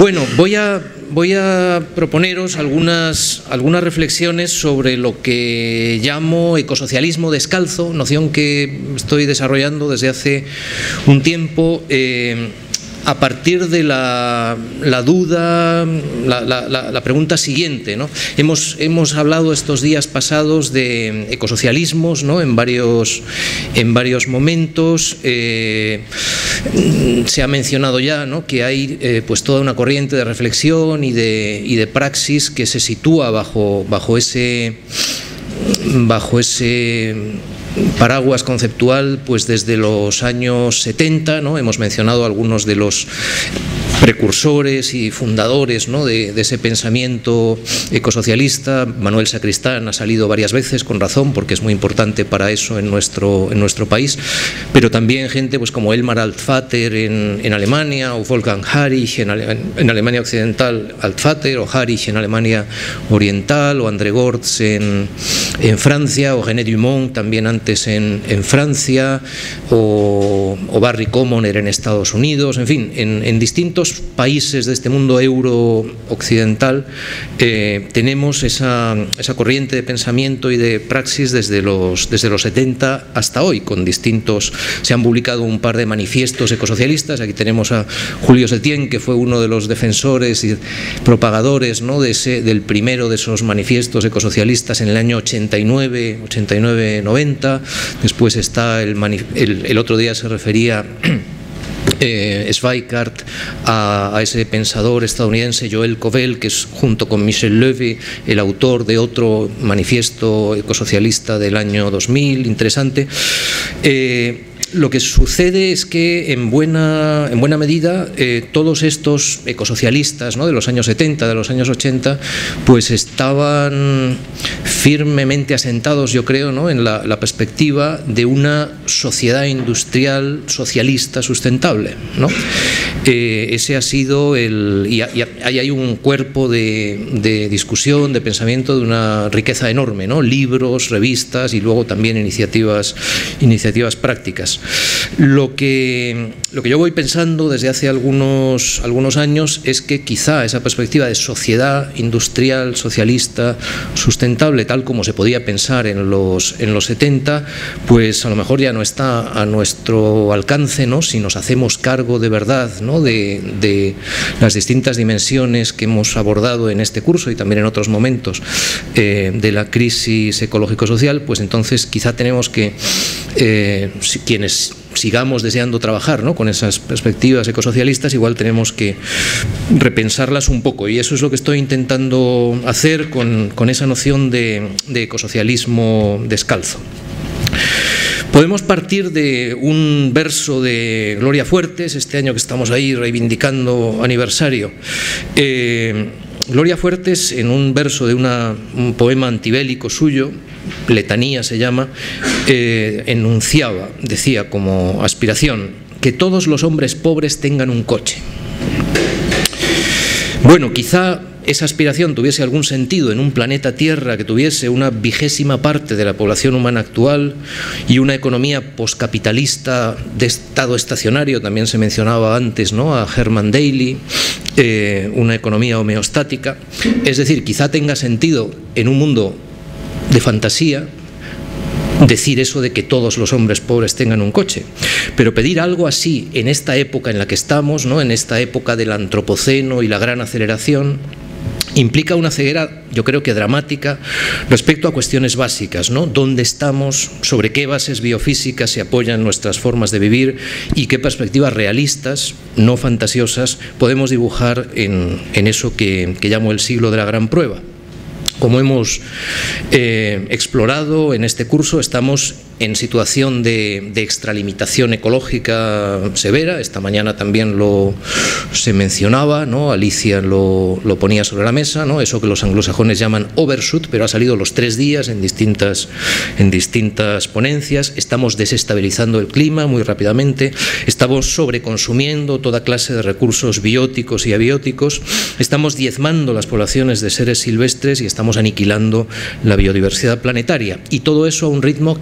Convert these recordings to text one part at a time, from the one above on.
Bueno, voy a proponeros algunas reflexiones sobre lo que llamo ecosocialismo descalzo, noción que estoy desarrollando desde hace un tiempo a partir de la duda, la pregunta siguiente, ¿no? Hemos hablado estos días pasados de ecosocialismos, ¿no? en varios momentos. Se ha mencionado ya, ¿no? que hay pues toda una corriente de reflexión y de praxis que se sitúa bajo ese paraguas conceptual pues desde los años 70, ¿no? Hemos mencionado algunos de los precursores y fundadores, ¿no? de ese pensamiento ecosocialista. Manuel Sacristán ha salido varias veces, con razón, porque es muy importante para eso en nuestro país, pero también gente pues como Elmar Altvater en Alemania, o Wolfgang Harich en Alemania Occidental, Altvater, o Harich en Alemania Oriental, o André Gortz en Francia, o René Dumont también antes en Francia, o Barry Commoner en Estados Unidos, en fin, en distintos países de este mundo euro-occidental tenemos esa corriente de pensamiento y de praxis desde los 70 hasta hoy, con distintos. Se han publicado un par de manifiestos ecosocialistas. Aquí tenemos a Julio Septién, que fue uno de los defensores y propagadores, ¿no? del primero de esos manifiestos ecosocialistas en el año 89-90. Después está el otro día se refería Schweikart a ese pensador estadounidense Joel Covell, que es junto con Michel Levy el autor de otro manifiesto ecosocialista del año 2000, interesante. Lo que sucede es que en buena medida todos estos ecosocialistas, ¿no? de los años 70, de los años 80, pues estaban firmemente asentados, yo creo, ¿no? en la perspectiva de una sociedad industrial socialista sustentable, ¿no? Ese ha sido y ahí hay un cuerpo de discusión, de pensamiento de una riqueza enorme, ¿no? Libros, revistas y luego también iniciativas prácticas. Lo que yo voy pensando desde hace algunos años es que quizá esa perspectiva de sociedad industrial, socialista, sustentable, tal como se podía pensar en los 70, pues a lo mejor ya no está a nuestro alcance, ¿no? Si nos hacemos cargo de verdad, ¿no? de las distintas dimensiones que hemos abordado en este curso y también en otros momentos de la crisis ecológico-social, pues entonces quizá tenemos que, quienes sigamos deseando trabajar, ¿no? con esas perspectivas ecosocialistas, igual tenemos que repensarlas un poco, y eso es lo que estoy intentando hacer con esa noción de ecosocialismo descalzo. Podemos partir de un verso de Gloria Fuertes, este año que estamos ahí reivindicando aniversario. Gloria Fuertes, en un verso de un poema antibélico suyo, Letanía se llama, decía como aspiración, que todos los hombres pobres tengan un coche. Bueno, quizá esa aspiración tuviese algún sentido en un planeta Tierra que tuviese una 20ª parte de la población humana actual y una economía poscapitalista de estado estacionario, también se mencionaba antes, ¿no? a Herman Daly, una economía homeostática. Es decir, quizá tenga sentido en un mundo de fantasía decir eso de que todos los hombres pobres tengan un coche, pero pedir algo así en esta época en la que estamos, ¿no? en esta época del antropoceno y la gran aceleración, implica una ceguera, yo creo que dramática, respecto a cuestiones básicas, ¿no? ¿Dónde estamos? ¿Sobre qué bases biofísicas se apoyan nuestras formas de vivir? ¿Y qué perspectivas realistas, no fantasiosas, podemos dibujar en eso que llamo el siglo de la gran prueba? Como hemos explorado en este curso, estamos en situación de extralimitación ecológica severa. Esta mañana también se mencionaba, ¿no? Alicia lo ponía sobre la mesa, ¿no? Eso que los anglosajones llaman overshoot, pero ha salido los 3 días en distintas ponencias. Estamos desestabilizando el clima muy rápidamente, estamos sobreconsumiendo toda clase de recursos bióticos y abióticos, estamos diezmando las poblaciones de seres silvestres y estamos aniquilando la biodiversidad planetaria, y todo eso a un ritmo que corta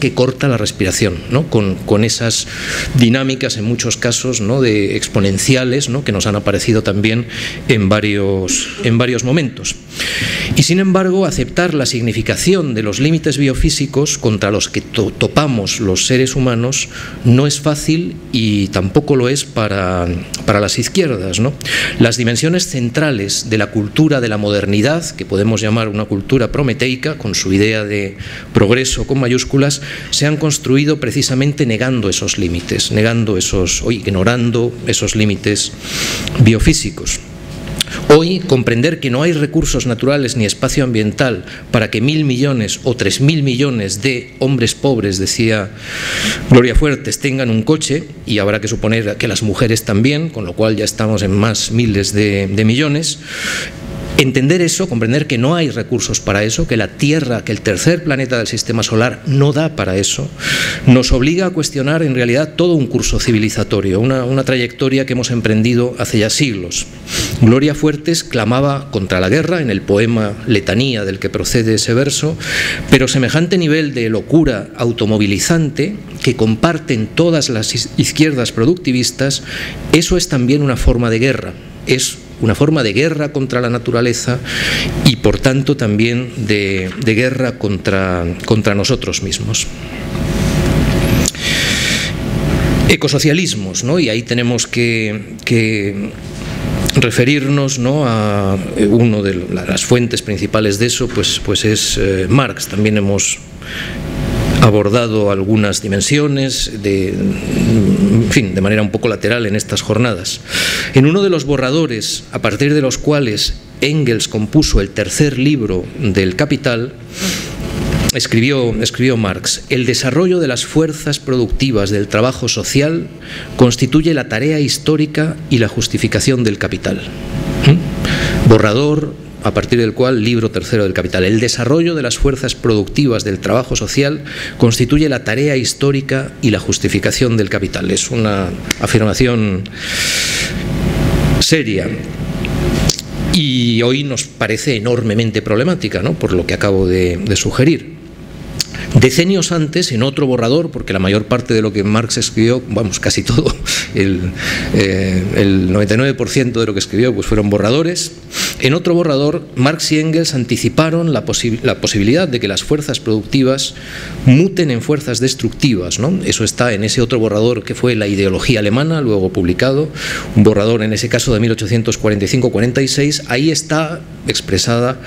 la respiración, ¿no? Con esas dinámicas en muchos casos, ¿no? de exponenciales, ¿no? que nos han aparecido también en varios momentos. Y sin embargo, aceptar la significación de los límites biofísicos contra los que topamos los seres humanos no es fácil y tampoco lo es para las izquierdas, ¿no? Las dimensiones centrales de la cultura de la modernidad, que podemos llamar una cultura prometeica, con su idea de progreso con mayúsculas, se han construido precisamente negando esos límites, ignorando esos límites biofísicos. Hoy, comprender que no hay recursos naturales ni espacio ambiental para que 1.000 millones o 3.000 millones de hombres pobres, decía Gloria Fuertes, tengan un coche, y habrá que suponer que las mujeres también, con lo cual ya estamos en más miles de millones. Entender eso, comprender que no hay recursos para eso, que la Tierra, que el tercer planeta del sistema solar no da para eso, nos obliga a cuestionar en realidad todo un curso civilizatorio, una trayectoria que hemos emprendido hace ya siglos. Gloria Fuertes clamaba contra la guerra en el poema Letanía del que procede ese verso, pero semejante nivel de locura automovilizante que comparten todas las izquierdas productivistas, eso es también una forma de guerra, es una forma de guerra contra la naturaleza y por tanto también de guerra contra nosotros mismos. Ecosocialismos, ¿no? Y ahí tenemos que referirnos, ¿no? a uno de las fuentes principales de eso, pues es Marx. También hemos abordado algunas dimensiones de manera un poco lateral en estas jornadas. En uno de los borradores a partir de los cuales Engels compuso el tercer libro del Capital, escribió Marx: el desarrollo de las fuerzas productivas del trabajo social constituye la tarea histórica y la justificación del capital. Borrador a partir del cual, libro tercero del Capital: el desarrollo de las fuerzas productivas del trabajo social constituye la tarea histórica y la justificación del capital. Es una afirmación seria y hoy nos parece enormemente problemática, ¿no? Por lo que acabo de sugerir. Decenios antes, en otro borrador, porque la mayor parte de lo que Marx escribió, vamos, casi todo, el 99% de lo que escribió pues fueron borradores. En otro borrador, Marx y Engels anticiparon la posibilidad de que las fuerzas productivas muten en fuerzas destructivas, ¿no? Eso está en ese otro borrador que fue La ideología alemana, luego publicado, un borrador en ese caso de 1845-46. Ahí está expresada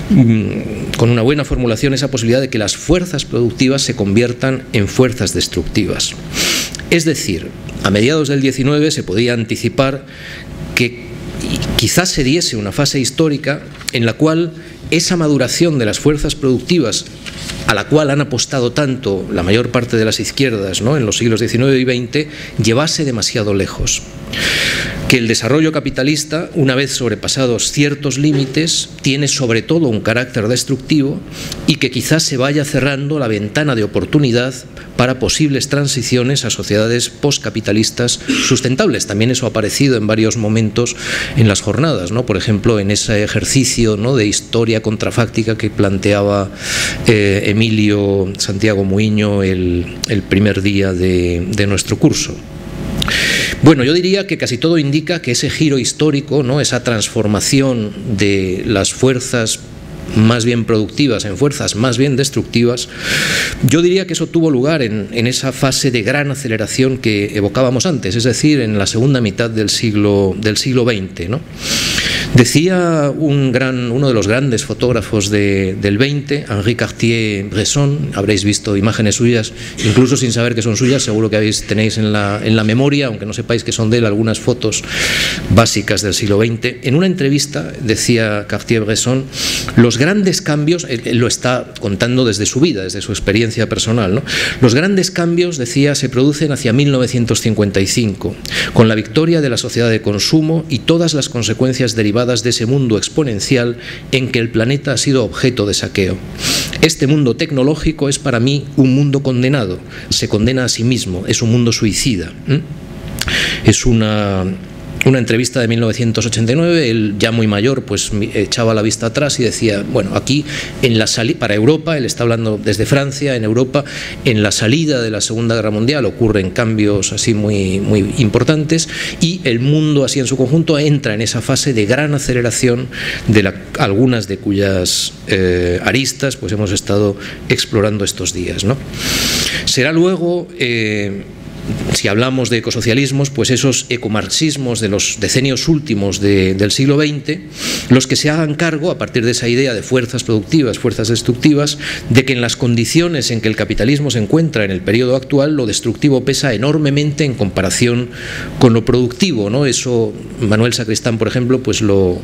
con una buena formulación esa posibilidad de que las fuerzas productivas se conviertan en fuerzas destructivas. Es decir, a mediados del 19 se podía anticipar que quizás se diese una fase histórica en la cual esa maduración de las fuerzas productivas, a la cual han apostado tanto la mayor parte de las izquierdas, ¿no? en los siglos XIX y XX, llevase demasiado lejos. Que el desarrollo capitalista, una vez sobrepasados ciertos límites, tiene sobre todo un carácter destructivo y que quizás se vaya cerrando la ventana de oportunidad para posibles transiciones a sociedades postcapitalistas sustentables. También eso ha aparecido en varios momentos en las jornadas, ¿no? Por ejemplo, en ese ejercicio, ¿no? de historia contrafáctica que planteaba Emilio Santiago Muiño el primer día de nuestro curso. Bueno, yo diría que casi todo indica que ese giro histórico, ¿no? esa transformación de las fuerzas más bien productivas en fuerzas más bien destructivas, yo diría que eso tuvo lugar en esa fase de gran aceleración que evocábamos antes, es decir, en la segunda mitad del siglo XX, ¿no? Decía uno de los grandes fotógrafos del XX, Henri Cartier-Bresson, habréis visto imágenes suyas, incluso sin saber que son suyas, seguro que tenéis en la memoria, aunque no sepáis que son de él, algunas fotos básicas del siglo XX. En una entrevista decía Cartier-Bresson, los grandes cambios, él lo está contando desde su vida, desde su experiencia personal, ¿no? Los grandes cambios, decía, se producen hacia 1955, con la victoria de la sociedad de consumo y todas las consecuencias derivadas de ese mundo exponencial en que el planeta ha sido objeto de saqueo. Este mundo tecnológico es para mí un mundo condenado, se condena a sí mismo, es un mundo suicida. Es una una entrevista de 1989, él ya muy mayor, pues echaba la vista atrás y decía, bueno, aquí en la para Europa, él está hablando desde Francia, en Europa, en la salida de la Segunda Guerra Mundial ocurren cambios así muy importantes y el mundo así en su conjunto entra en esa fase de gran aceleración de algunas de cuyas aristas pues hemos estado explorando estos días, ¿no? Será luego si hablamos de ecosocialismos, pues esos ecomarxismos de los decenios últimos del siglo XX, los que se hagan cargo, a partir de esa idea de fuerzas productivas, fuerzas destructivas, de que en las condiciones en que el capitalismo se encuentra en el periodo actual, lo destructivo pesa enormemente en comparación con lo productivo, ¿no? Eso Manuel Sacristán, por ejemplo, pues lo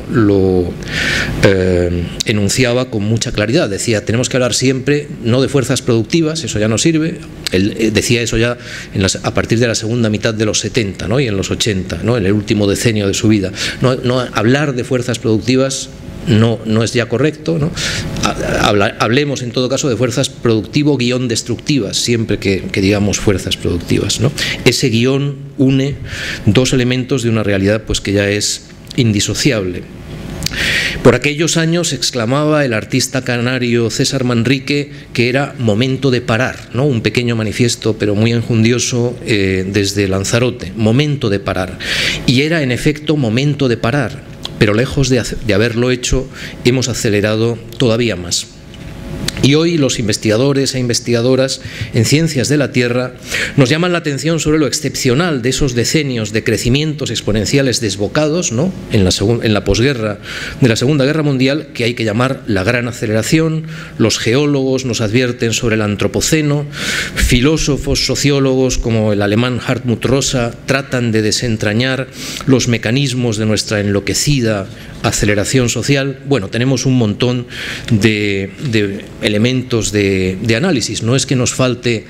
enunciaba con mucha claridad. Decía, tenemos que hablar siempre no de fuerzas productivas, eso ya no sirve. Él decía eso ya a partir de la segunda mitad de los 70, ¿no? Y en los 80, ¿no? En el último decenio de su vida. No hablar de fuerzas productivas no es ya correcto, ¿no? Hablemos en todo caso de fuerzas productivo-destructivas, siempre que digamos fuerzas productivas, ¿no? Ese guión une dos elementos de una realidad pues que ya es indisociable. Por aquellos años exclamaba el artista canario César Manrique que era momento de parar, ¿no? Un pequeño manifiesto pero muy enjundioso desde Lanzarote, momento de parar. Y era en efecto momento de parar, pero lejos de haberlo hecho hemos acelerado todavía más. Y hoy los investigadores e investigadoras en ciencias de la Tierra nos llaman la atención sobre lo excepcional de esos decenios de crecimientos exponenciales desbocados, ¿no? en la posguerra de la Segunda Guerra Mundial, que hay que llamar la gran aceleración. Los geólogos nos advierten sobre el antropoceno, filósofos, sociólogos como el alemán Hartmut Rosa tratan de desentrañar los mecanismos de nuestra enloquecida aceleración social. Bueno, tenemos un montón de elementos de análisis. No es que nos falte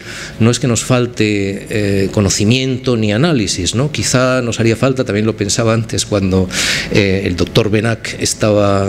conocimiento ni análisis, ¿no? Quizá nos haría falta, también lo pensaba antes cuando el doctor Benac estaba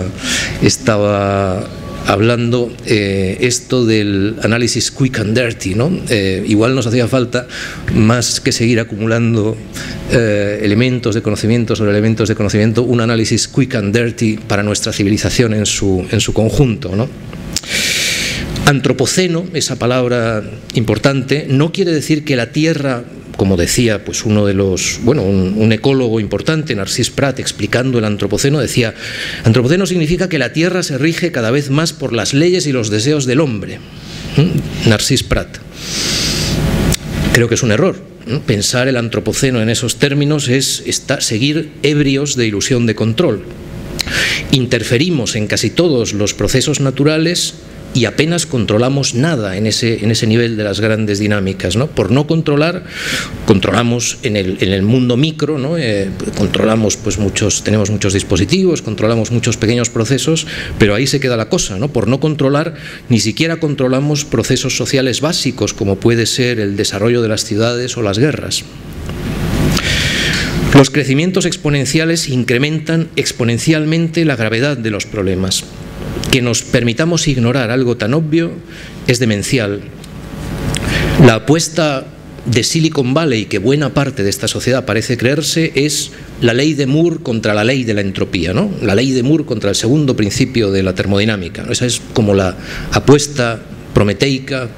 hablando esto del análisis quick and dirty, ¿no? Igual nos hacía falta, más que seguir acumulando elementos de conocimiento sobre elementos de conocimiento, un análisis quick and dirty para nuestra civilización en su conjunto, ¿no? Antropoceno, esa palabra importante, no quiere decir que la Tierra, como decía pues uno de los, un ecólogo importante, Narcís Prat, explicando el antropoceno, decía, antropoceno significa que la Tierra se rige cada vez más por las leyes y los deseos del hombre. Narcís Prat. Creo que es un error. Pensar el antropoceno en esos términos es seguir ebrios de ilusión de control. Interferimos en casi todos los procesos naturales y apenas controlamos nada en ese nivel de las grandes dinámicas, ¿no? Por no controlar, controlamos en el mundo micro, ¿no? Controlamos pues tenemos muchos dispositivos, controlamos muchos pequeños procesos, pero ahí se queda la cosa, ¿no? Por no controlar, ni siquiera controlamos procesos sociales básicos como puede ser el desarrollo de las ciudades o las guerras. Los crecimientos exponenciales incrementan exponencialmente la gravedad de los problemas. Que nos permitamos ignorar algo tan obvio es demencial. La apuesta de Silicon Valley, que buena parte de esta sociedad parece creerse, es la ley de Moore contra la ley de la entropía, ¿no? La ley de Moore contra el segundo principio de la termodinámica. Esa es como la apuesta prometeica,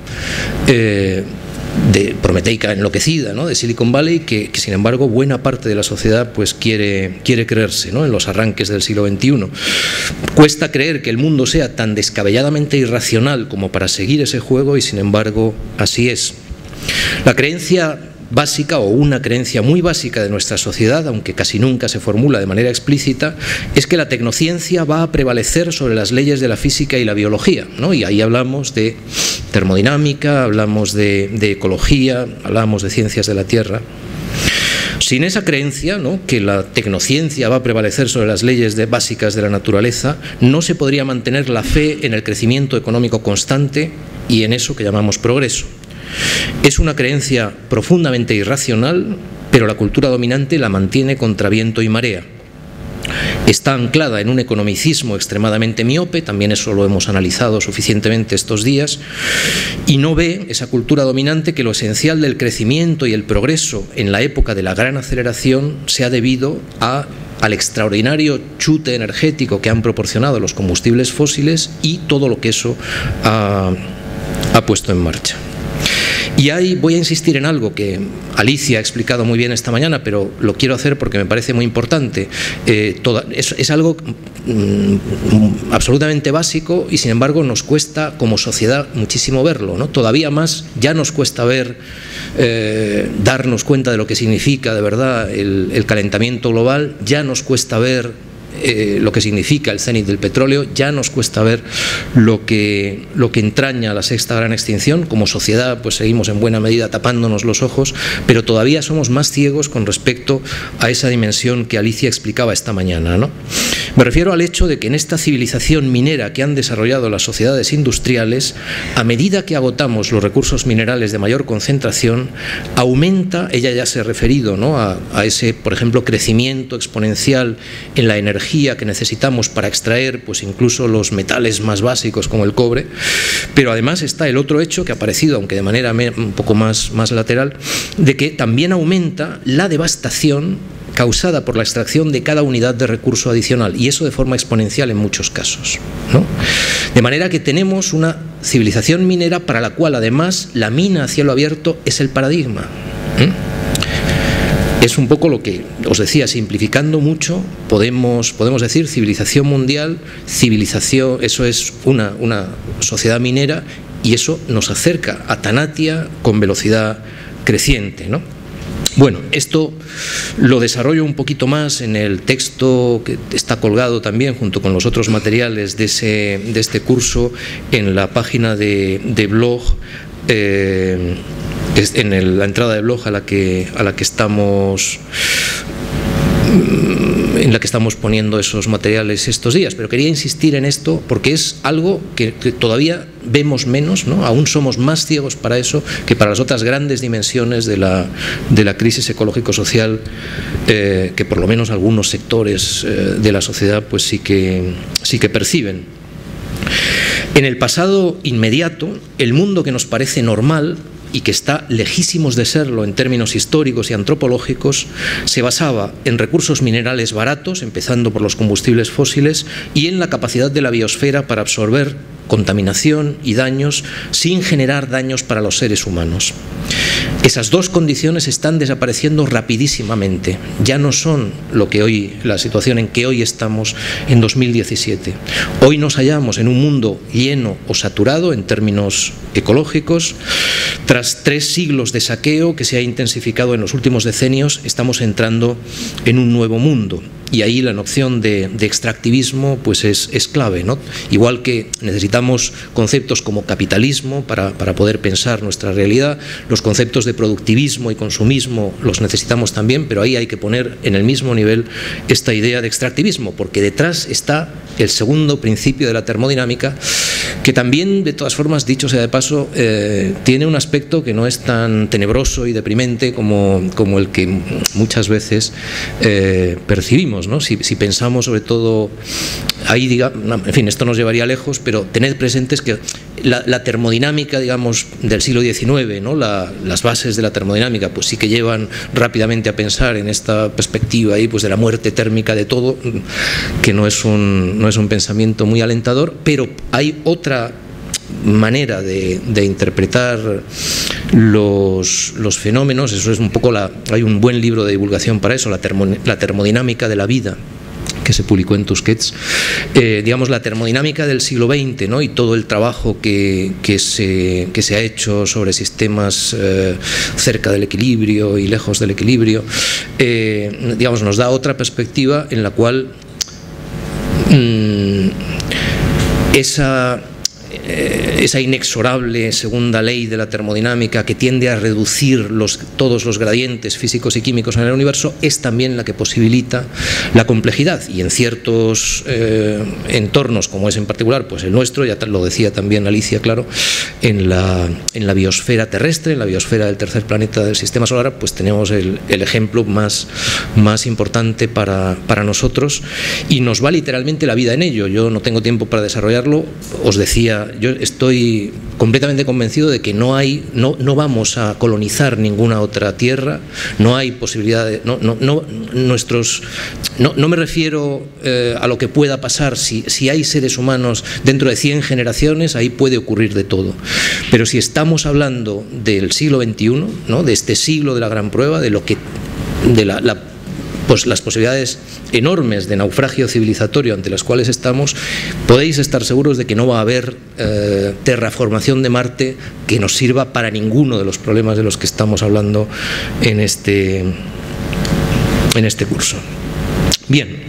prometeica enloquecida, ¿no? De Silicon Valley, que sin embargo buena parte de la sociedad pues quiere creerse, ¿no? En los arranques del siglo XXI. Cuesta creer que el mundo sea tan descabelladamente irracional como para seguir ese juego y sin embargo así es. La creencia básica, o una creencia muy básica de nuestra sociedad, aunque casi nunca se formula de manera explícita, es que la tecnociencia va a prevalecer sobre las leyes de la física y la biología, ¿no? Y ahí hablamos de termodinámica, hablamos de ecología, hablamos de ciencias de la Tierra. Sin esa creencia, ¿no?, que la tecnociencia va a prevalecer sobre las leyes básicas de la naturaleza, no se podría mantener la fe en el crecimiento económico constante y en eso que llamamos progreso. Es una creencia profundamente irracional, pero la cultura dominante la mantiene contra viento y marea. está anclada en un economicismo extremadamente miope, también eso lo hemos analizado suficientemente estos días, y no ve esa cultura dominante que lo esencial del crecimiento y el progreso en la época de la gran aceleración se ha debido al extraordinario chute energético que han proporcionado los combustibles fósiles y todo lo que eso ha puesto en marcha. Y ahí voy a insistir en algo que Alicia ha explicado muy bien esta mañana, pero lo quiero hacer porque me parece muy importante. Es algo absolutamente básico y sin embargo nos cuesta como sociedad muchísimo verlo, ¿no? Todavía más ya nos cuesta darnos cuenta de lo que significa de verdad el calentamiento global, ya nos cuesta ver lo que significa el cenit del petróleo, ya nos cuesta ver lo que entraña la sexta gran extinción. Como sociedad pues seguimos en buena medida tapándonos los ojos, pero todavía somos más ciegos con respecto a esa dimensión que Alicia explicaba esta mañana, ¿no? Me refiero al hecho de que en esta civilización minera que han desarrollado las sociedades industriales, a medida que agotamos los recursos minerales de mayor concentración, aumenta, ella ya se ha referido, ¿no?, a ese, por ejemplo, crecimiento exponencial en la energía que necesitamos para extraer pues incluso los metales más básicos como el cobre, pero además está el otro hecho que ha aparecido, aunque de manera un poco más lateral, de que también aumenta la devastación causada por la extracción de cada unidad de recurso adicional, y eso de forma exponencial en muchos casos, ¿no? De manera que tenemos una civilización minera para la cual además la mina a cielo abierto es el paradigma. Es un poco lo que os decía, simplificando mucho, podemos decir civilización mundial, civilización, eso es una sociedad minera, y eso nos acerca a Tanatia con velocidad creciente, ¿no? Bueno, esto lo desarrollo un poquito más en el texto que está colgado también junto con los otros materiales de este curso en la página de blog, en la entrada de blog en la que estamos poniendo esos materiales estos días, pero quería insistir en esto porque es algo que todavía vemos menos, ¿no? Aún somos más ciegos para eso que para las otras grandes dimensiones de la crisis ecológico-social que por lo menos algunos sectores de la sociedad pues sí que perciben. En el pasado inmediato, el mundo que nos parece normal y que está lejísimos de serlo en términos históricos y antropológicos, se basaba en recursos minerales baratos, empezando por los combustibles fósiles, y en la capacidad de la biosfera para absorber contaminación y daños sin generar daños para los seres humanos. Esas dos condiciones están desapareciendo rapidísimamente. Ya no son la situación en que hoy estamos en 2017. Hoy nos hallamos en un mundo lleno o saturado en términos ecológicos. Tras 3 siglos de saqueo que se ha intensificado en los últimos decenios, estamos entrando en un nuevo mundo. Y ahí la noción de extractivismo pues es clave, ¿no? Igual que necesitamos conceptos como capitalismo para poder pensar nuestra realidad, los conceptos de productivismo y consumismo los necesitamos también, pero ahí hay que poner en el mismo nivel esta idea de extractivismo, porque detrás está el segundo principio de la termodinámica, que también, de todas formas, dicho sea de paso, tiene un aspecto que no es tan tenebroso y deprimente como el que muchas veces percibimos, ¿no? Si pensamos sobre todo ahí, en fin, esto nos llevaría lejos, pero tened presentes que la termodinámica, digamos, del siglo XIX, ¿no? Las bases de la termodinámica, pues sí que llevan rápidamente a pensar en esta perspectiva ahí, pues de la muerte térmica de todo, que no es un pensamiento muy alentador, pero hay otra manera de interpretar los fenómenos. Eso es un poco hay un buen libro de divulgación para eso, la termodinámica de la vida, que se publicó en Tusquets, digamos la termodinámica del siglo XX, ¿no? Y todo el trabajo que se ha hecho sobre sistemas cerca del equilibrio y lejos del equilibrio, digamos, nos da otra perspectiva en la cual esa inexorable segunda ley de la termodinámica que tiende a reducir todos los gradientes físicos y químicos en el universo, es también la que posibilita la complejidad, y en ciertos entornos, como es en particular pues el nuestro, ya lo decía también Alicia, claro, en la biosfera terrestre, en la biosfera del tercer planeta del sistema solar, pues tenemos el ejemplo más importante para nosotros, y nos va literalmente la vida en ello. Yo no tengo tiempo para desarrollarlo. Os decía, yo estoy completamente convencido de que no vamos a colonizar ninguna otra tierra, no hay posibilidad de, no me refiero a lo que pueda pasar. Si hay seres humanos dentro de 100 generaciones, ahí puede ocurrir de todo, pero si estamos hablando del siglo XXI, ¿no?, de este siglo de la gran prueba, de pues las posibilidades enormes de naufragio civilizatorio ante las cuales estamos, podéis estar seguros de que no va a haber terraformación de Marte que nos sirva para ninguno de los problemas de los que estamos hablando en este curso. Bien,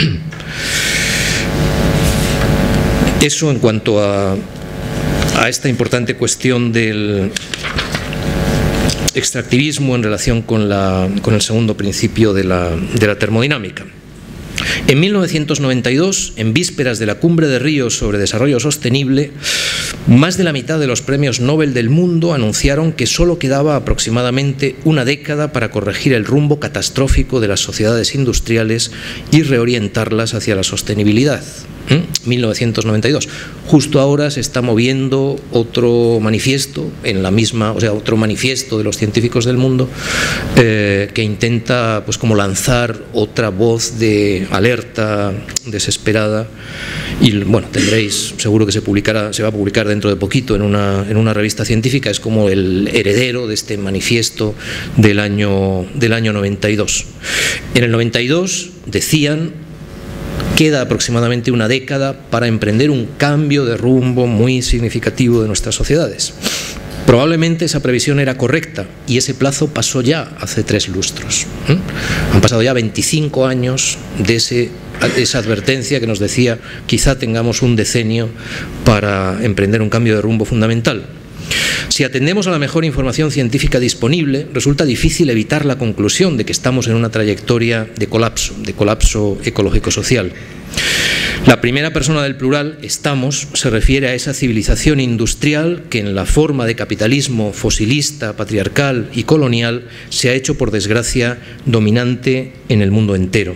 eso en cuanto a esta importante cuestión del extractivismo en relación con el segundo principio de la termodinámica. En 1992, en vísperas de la Cumbre de Río sobre Desarrollo Sostenible, más de la mitad de los premios Nobel del mundo anunciaron que solo quedaba aproximadamente una década para corregir el rumbo catastrófico de las sociedades industriales y reorientarlas hacia la sostenibilidad. 1992. Justo ahora se está moviendo otro manifiesto otro manifiesto de los científicos del mundo que intenta pues como lanzar otra voz de alerta desesperada, y bueno, tendréis, seguro que se va a publicar dentro de poquito en una revista científica. Es como el heredero de este manifiesto del año 92. En el 92 decían: queda aproximadamente una década para emprender un cambio de rumbo muy significativo de nuestras sociedades. Probablemente esa previsión era correcta, y ese plazo pasó ya hace 3 lustros. Han pasado ya 25 años de esa advertencia que nos decía: quizá tengamos un decenio para emprender un cambio de rumbo fundamental. Si atendemos a la mejor información científica disponible, resulta difícil evitar la conclusión de que estamos en una trayectoria de colapso ecológico-social. La primera persona del plural, estamos, se refiere a esa civilización industrial que en la forma de capitalismo fosilista, patriarcal y colonial se ha hecho, por desgracia, dominante en el mundo entero.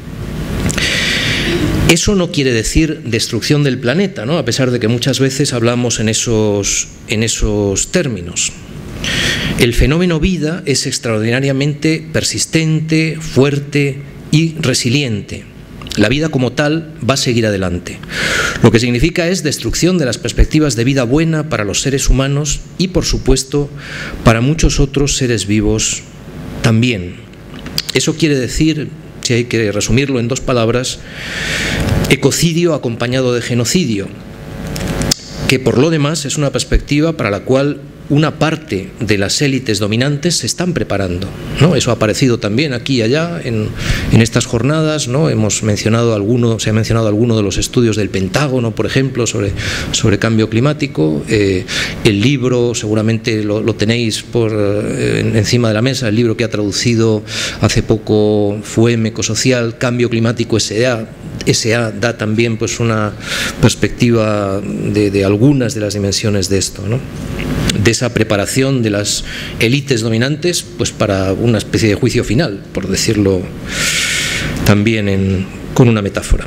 Eso no quiere decir destrucción del planeta, ¿no?, a pesar de que muchas veces hablamos en esos términos. El fenómeno vida es extraordinariamente persistente, fuerte y resiliente. La vida como tal va a seguir adelante. Lo que significa es destrucción de las perspectivas de vida buena para los seres humanos y, por supuesto, para muchos otros seres vivos también. Eso quiere decir, si hay que resumirlo en 2 palabras, ecocidio acompañado de genocidio, que por lo demás es una perspectiva para la cual una parte de las élites dominantes se están preparando, ¿no? Eso ha aparecido también aquí y allá en estas jornadas, ¿no? Se ha mencionado alguno de los estudios del Pentágono, por ejemplo, sobre cambio climático. El libro, seguramente lo tenéis encima de la mesa, el libro que ha traducido hace poco FUEM Ecosocial, Cambio Climático S.A. da también pues una perspectiva de algunas de las dimensiones de esto, ¿no?, de esa preparación de las élites dominantes pues para una especie de juicio final, por decirlo también con una metáfora.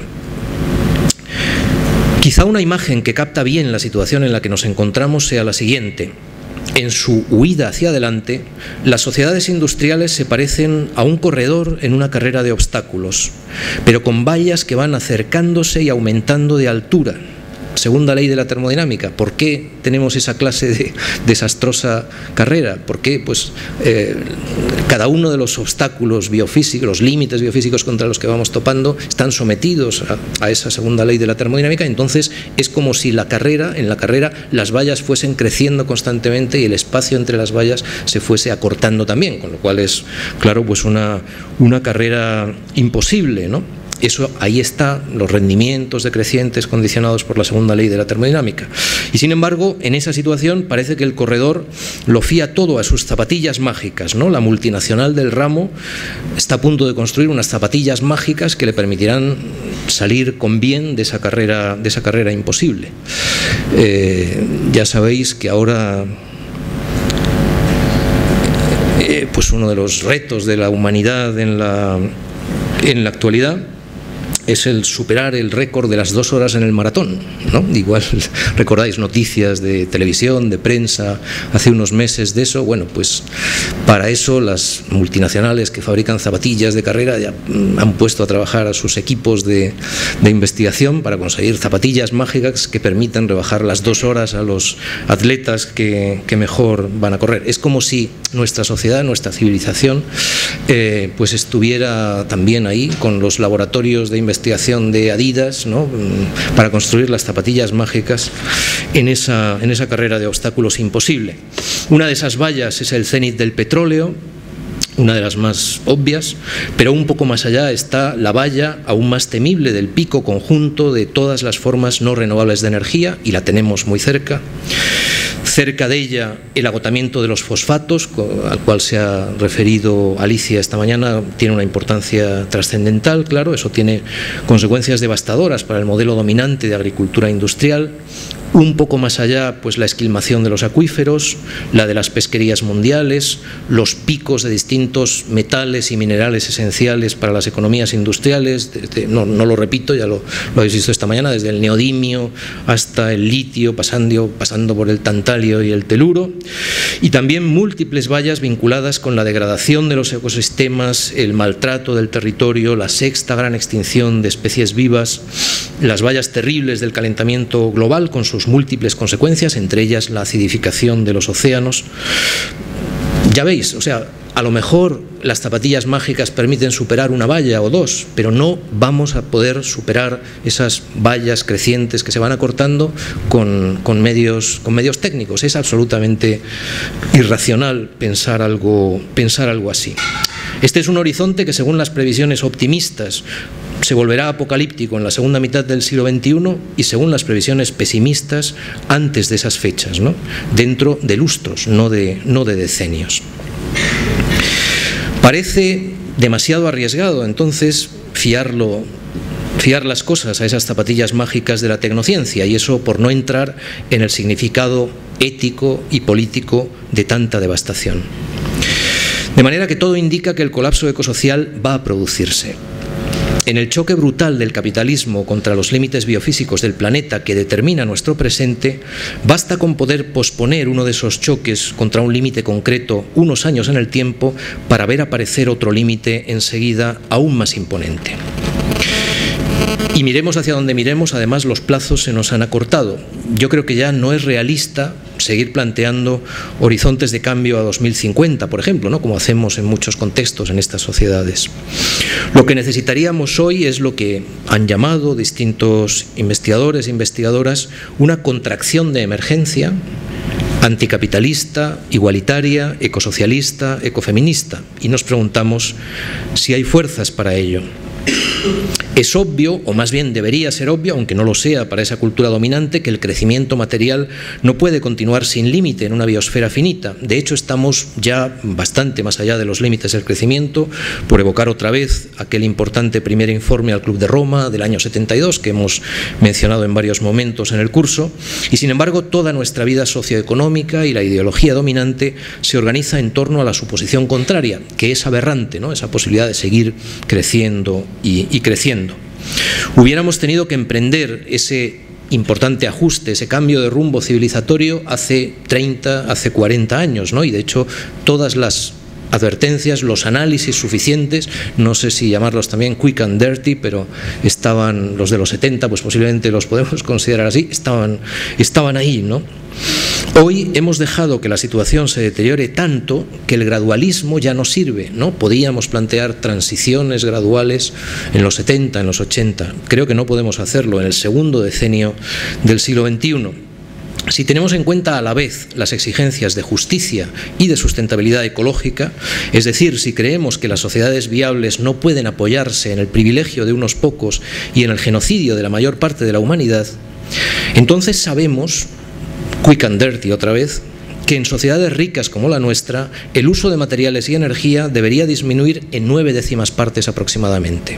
Quizá una imagen que capta bien la situación en la que nos encontramos sea la siguiente: en su huida hacia adelante, las sociedades industriales se parecen a un corredor en una carrera de obstáculos, pero con vallas que van acercándose y aumentando de altura. Segunda ley de la termodinámica. ¿Por qué tenemos esa clase de desastrosa carrera? Porque pues, cada uno de los obstáculos biofísicos, los límites biofísicos contra los que vamos topando, están sometidos a esa segunda ley de la termodinámica. Entonces es como si en la carrera las vallas fuesen creciendo constantemente y el espacio entre las vallas se fuese acortando también, con lo cual es, claro, pues una carrera imposible, ¿no? Eso, ahí está, los rendimientos decrecientes condicionados por la segunda ley de la termodinámica. Y sin embargo, en esa situación parece que el corredor lo fía todo a sus zapatillas mágicas, ¿no? La multinacional del ramo está a punto de construir unas zapatillas mágicas que le permitirán salir con bien de esa carrera imposible. Ya sabéis que ahora pues uno de los retos de la humanidad en la actualidad es el superar el récord de las 2 horas en el maratón, ¿no? Igual recordáis noticias de televisión, de prensa, hace unos meses de eso. Bueno, pues para eso las multinacionales que fabrican zapatillas de carrera ya han puesto a trabajar a sus equipos de investigación para conseguir zapatillas mágicas que permitan rebajar las 2 horas a los atletas que mejor van a correr. Es como si nuestra sociedad, nuestra civilización, pues estuviera también ahí con los laboratorios de investigación de Adidas, ¿no? Para construir las zapatillas mágicas en esa carrera de obstáculos imposible. Una de esas vallas es el cenit del petróleo, una de las más obvias, pero un poco más allá está la valla aún más temible del pico conjunto de todas las formas no renovables de energía, y la tenemos muy cerca. Cerca de ella, el agotamiento de los fosfatos, al cual se ha referido Alicia esta mañana, tiene una importancia trascendental, claro. Eso tiene consecuencias devastadoras para el modelo dominante de agricultura industrial. Un poco más allá, pues la esquilmación de los acuíferos, la de las pesquerías mundiales, los picos de distintos metales y minerales esenciales para las economías industriales, no lo repito, ya lo habéis visto esta mañana, desde el neodimio hasta el litio, pasando por el tantalio y el teluro, y también múltiples vallas vinculadas con la degradación de los ecosistemas, el maltrato del territorio, la sexta gran extinción de especies vivas, las vallas terribles del calentamiento global con sus múltiples consecuencias, entre ellas la acidificación de los océanos. Ya veis, o sea, a lo mejor las zapatillas mágicas permiten superar una valla o dos, pero no vamos a poder superar esas vallas crecientes que se van acortando con medios técnicos. Es absolutamente irracional pensar algo así. Este es un horizonte que, según las previsiones optimistas, se volverá apocalíptico en la segunda mitad del siglo XXI, y según las previsiones pesimistas, antes de esas fechas, ¿no? Dentro de lustros, no de decenios. Parece demasiado arriesgado, entonces, fiar las cosas a esas zapatillas mágicas de la tecnociencia, y eso por no entrar en el significado ético y político de tanta devastación. De manera que todo indica que el colapso ecosocial va a producirse. En el choque brutal del capitalismo contra los límites biofísicos del planeta que determina nuestro presente, basta con poder posponer uno de esos choques contra un límite concreto unos años en el tiempo para ver aparecer otro límite enseguida aún más imponente. Y miremos hacia donde miremos, además los plazos se nos han acortado. Yo creo que ya no es realista seguir planteando horizontes de cambio a 2050, por ejemplo, ¿no? Como hacemos en muchos contextos en estas sociedades. Lo que necesitaríamos hoy es lo que han llamado distintos investigadores e investigadoras una contracción de emergencia anticapitalista, igualitaria, ecosocialista, ecofeminista, y nos preguntamos si hay fuerzas para ello. Es obvio, o más bien debería ser obvio, aunque no lo sea para esa cultura dominante, que el crecimiento material no puede continuar sin límite en una biosfera finita. De hecho, estamos ya bastante más allá de los límites del crecimiento, por evocar otra vez aquel importante primer informe al Club de Roma del año 72, que hemos mencionado en varios momentos en el curso, y sin embargo toda nuestra vida socioeconómica y la ideología dominante se organiza en torno a la suposición contraria, que es aberrante, ¿no? Esa posibilidad de seguir creciendo y creciendo. Hubiéramos tenido que emprender ese importante ajuste, ese cambio de rumbo civilizatorio hace 30, hace 40 años, ¿no? Y de hecho todas las advertencias, los análisis suficientes, no sé si llamarlos también quick and dirty, pero estaban los de los 70, pues posiblemente los podemos considerar así, estaban ahí, ¿no? Hoy hemos dejado que la situación se deteriore tanto que el gradualismo ya no sirve, ¿no? Podíamos plantear transiciones graduales en los 70, en los 80. Creo que no podemos hacerlo en el segundo decenio del siglo XXI. Si tenemos en cuenta a la vez las exigencias de justicia y de sustentabilidad ecológica, es decir, si creemos que las sociedades viables no pueden apoyarse en el privilegio de unos pocos y en el genocidio de la mayor parte de la humanidad, entonces sabemos, quick and dirty otra vez, que en sociedades ricas como la nuestra, el uso de materiales y energía debería disminuir en 9 décimas partes aproximadamente.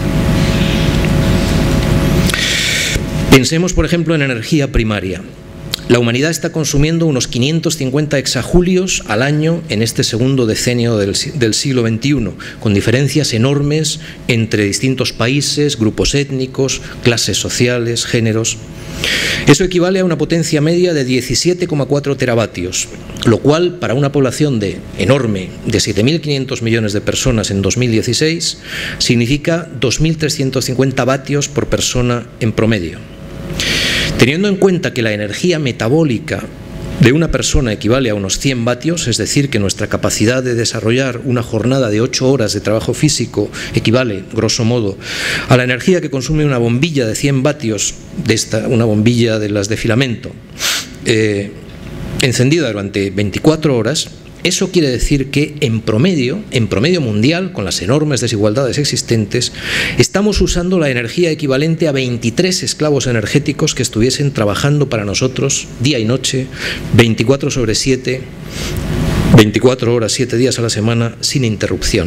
Pensemos, por ejemplo, en energía primaria. La humanidad está consumiendo unos 550 exajulios al año en este segundo decenio del siglo XXI, con diferencias enormes entre distintos países, grupos étnicos, clases sociales, géneros. Eso equivale a una potencia media de 17,4 teravatios, lo cual para una población enorme de 7.500 millones de personas en 2016 significa 2.350 vatios por persona en promedio. Teniendo en cuenta que la energía metabólica de una persona equivale a unos 100 vatios, es decir, que nuestra capacidad de desarrollar una jornada de 8 horas de trabajo físico equivale, grosso modo, a la energía que consume una bombilla de 100 vatios, una bombilla de las de filamento, encendida durante 24 horas, eso quiere decir que en promedio mundial, con las enormes desigualdades existentes, estamos usando la energía equivalente a 23 esclavos energéticos que estuviesen trabajando para nosotros día y noche, 24/7, 24 horas, 7 días a la semana, sin interrupción.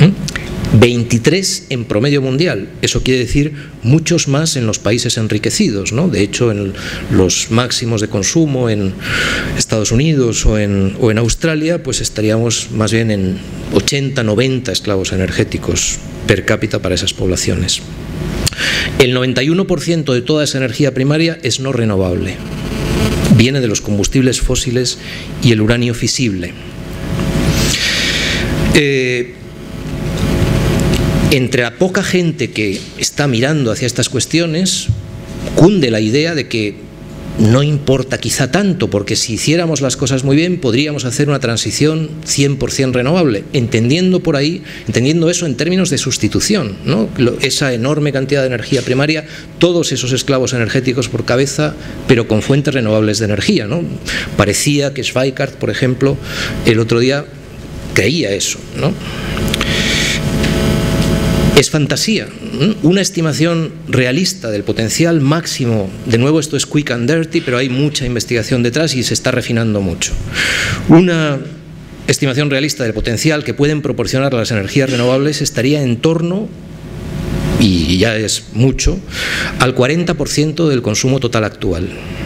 23 en promedio mundial, eso quiere decir muchos más en los países enriquecidos, ¿no? De hecho, en los máximos de consumo en Estados Unidos o en Australia, pues estaríamos más bien en 80, 90 esclavos energéticos per cápita para esas poblaciones. El 91% de toda esa energía primaria es no renovable, viene de los combustibles fósiles y el uranio fisible. Entre la poca gente que está mirando hacia estas cuestiones, cunde la idea de que no importa quizá tanto, porque si hiciéramos las cosas muy bien, podríamos hacer una transición 100% renovable, entendiendo eso en términos de sustitución, ¿no? Esa enorme cantidad de energía primaria, todos esos esclavos energéticos por cabeza, pero con fuentes renovables de energía, ¿no? Parecía que Schweikart, por ejemplo, el otro día creía eso, ¿no? Es fantasía. Una estimación realista del potencial máximo, de nuevo esto es quick and dirty, pero hay mucha investigación detrás y se está refinando mucho. Una estimación realista del potencial que pueden proporcionar las energías renovables estaría en torno, y ya es mucho, al 40% del consumo total actual.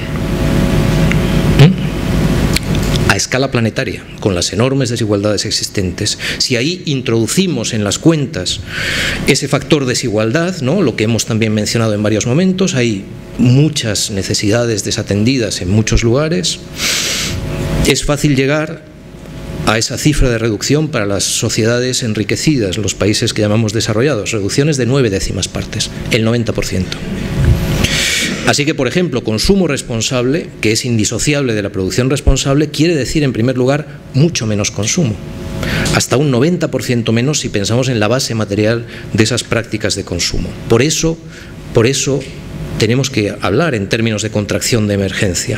A escala planetaria, con las enormes desigualdades existentes. Si ahí introducimos en las cuentas ese factor desigualdad, ¿no? Lo que hemos también mencionado en varios momentos, hay muchas necesidades desatendidas en muchos lugares, es fácil llegar a esa cifra de reducción para las sociedades enriquecidas, los países que llamamos desarrollados, reducciones de 9 décimas partes, el 90%. Así que, por ejemplo, consumo responsable, que es indisociable de la producción responsable, quiere decir, en primer lugar, mucho menos consumo. Hasta un 90% menos si pensamos en la base material de esas prácticas de consumo. Por eso tenemos que hablar en términos de contracción de emergencia.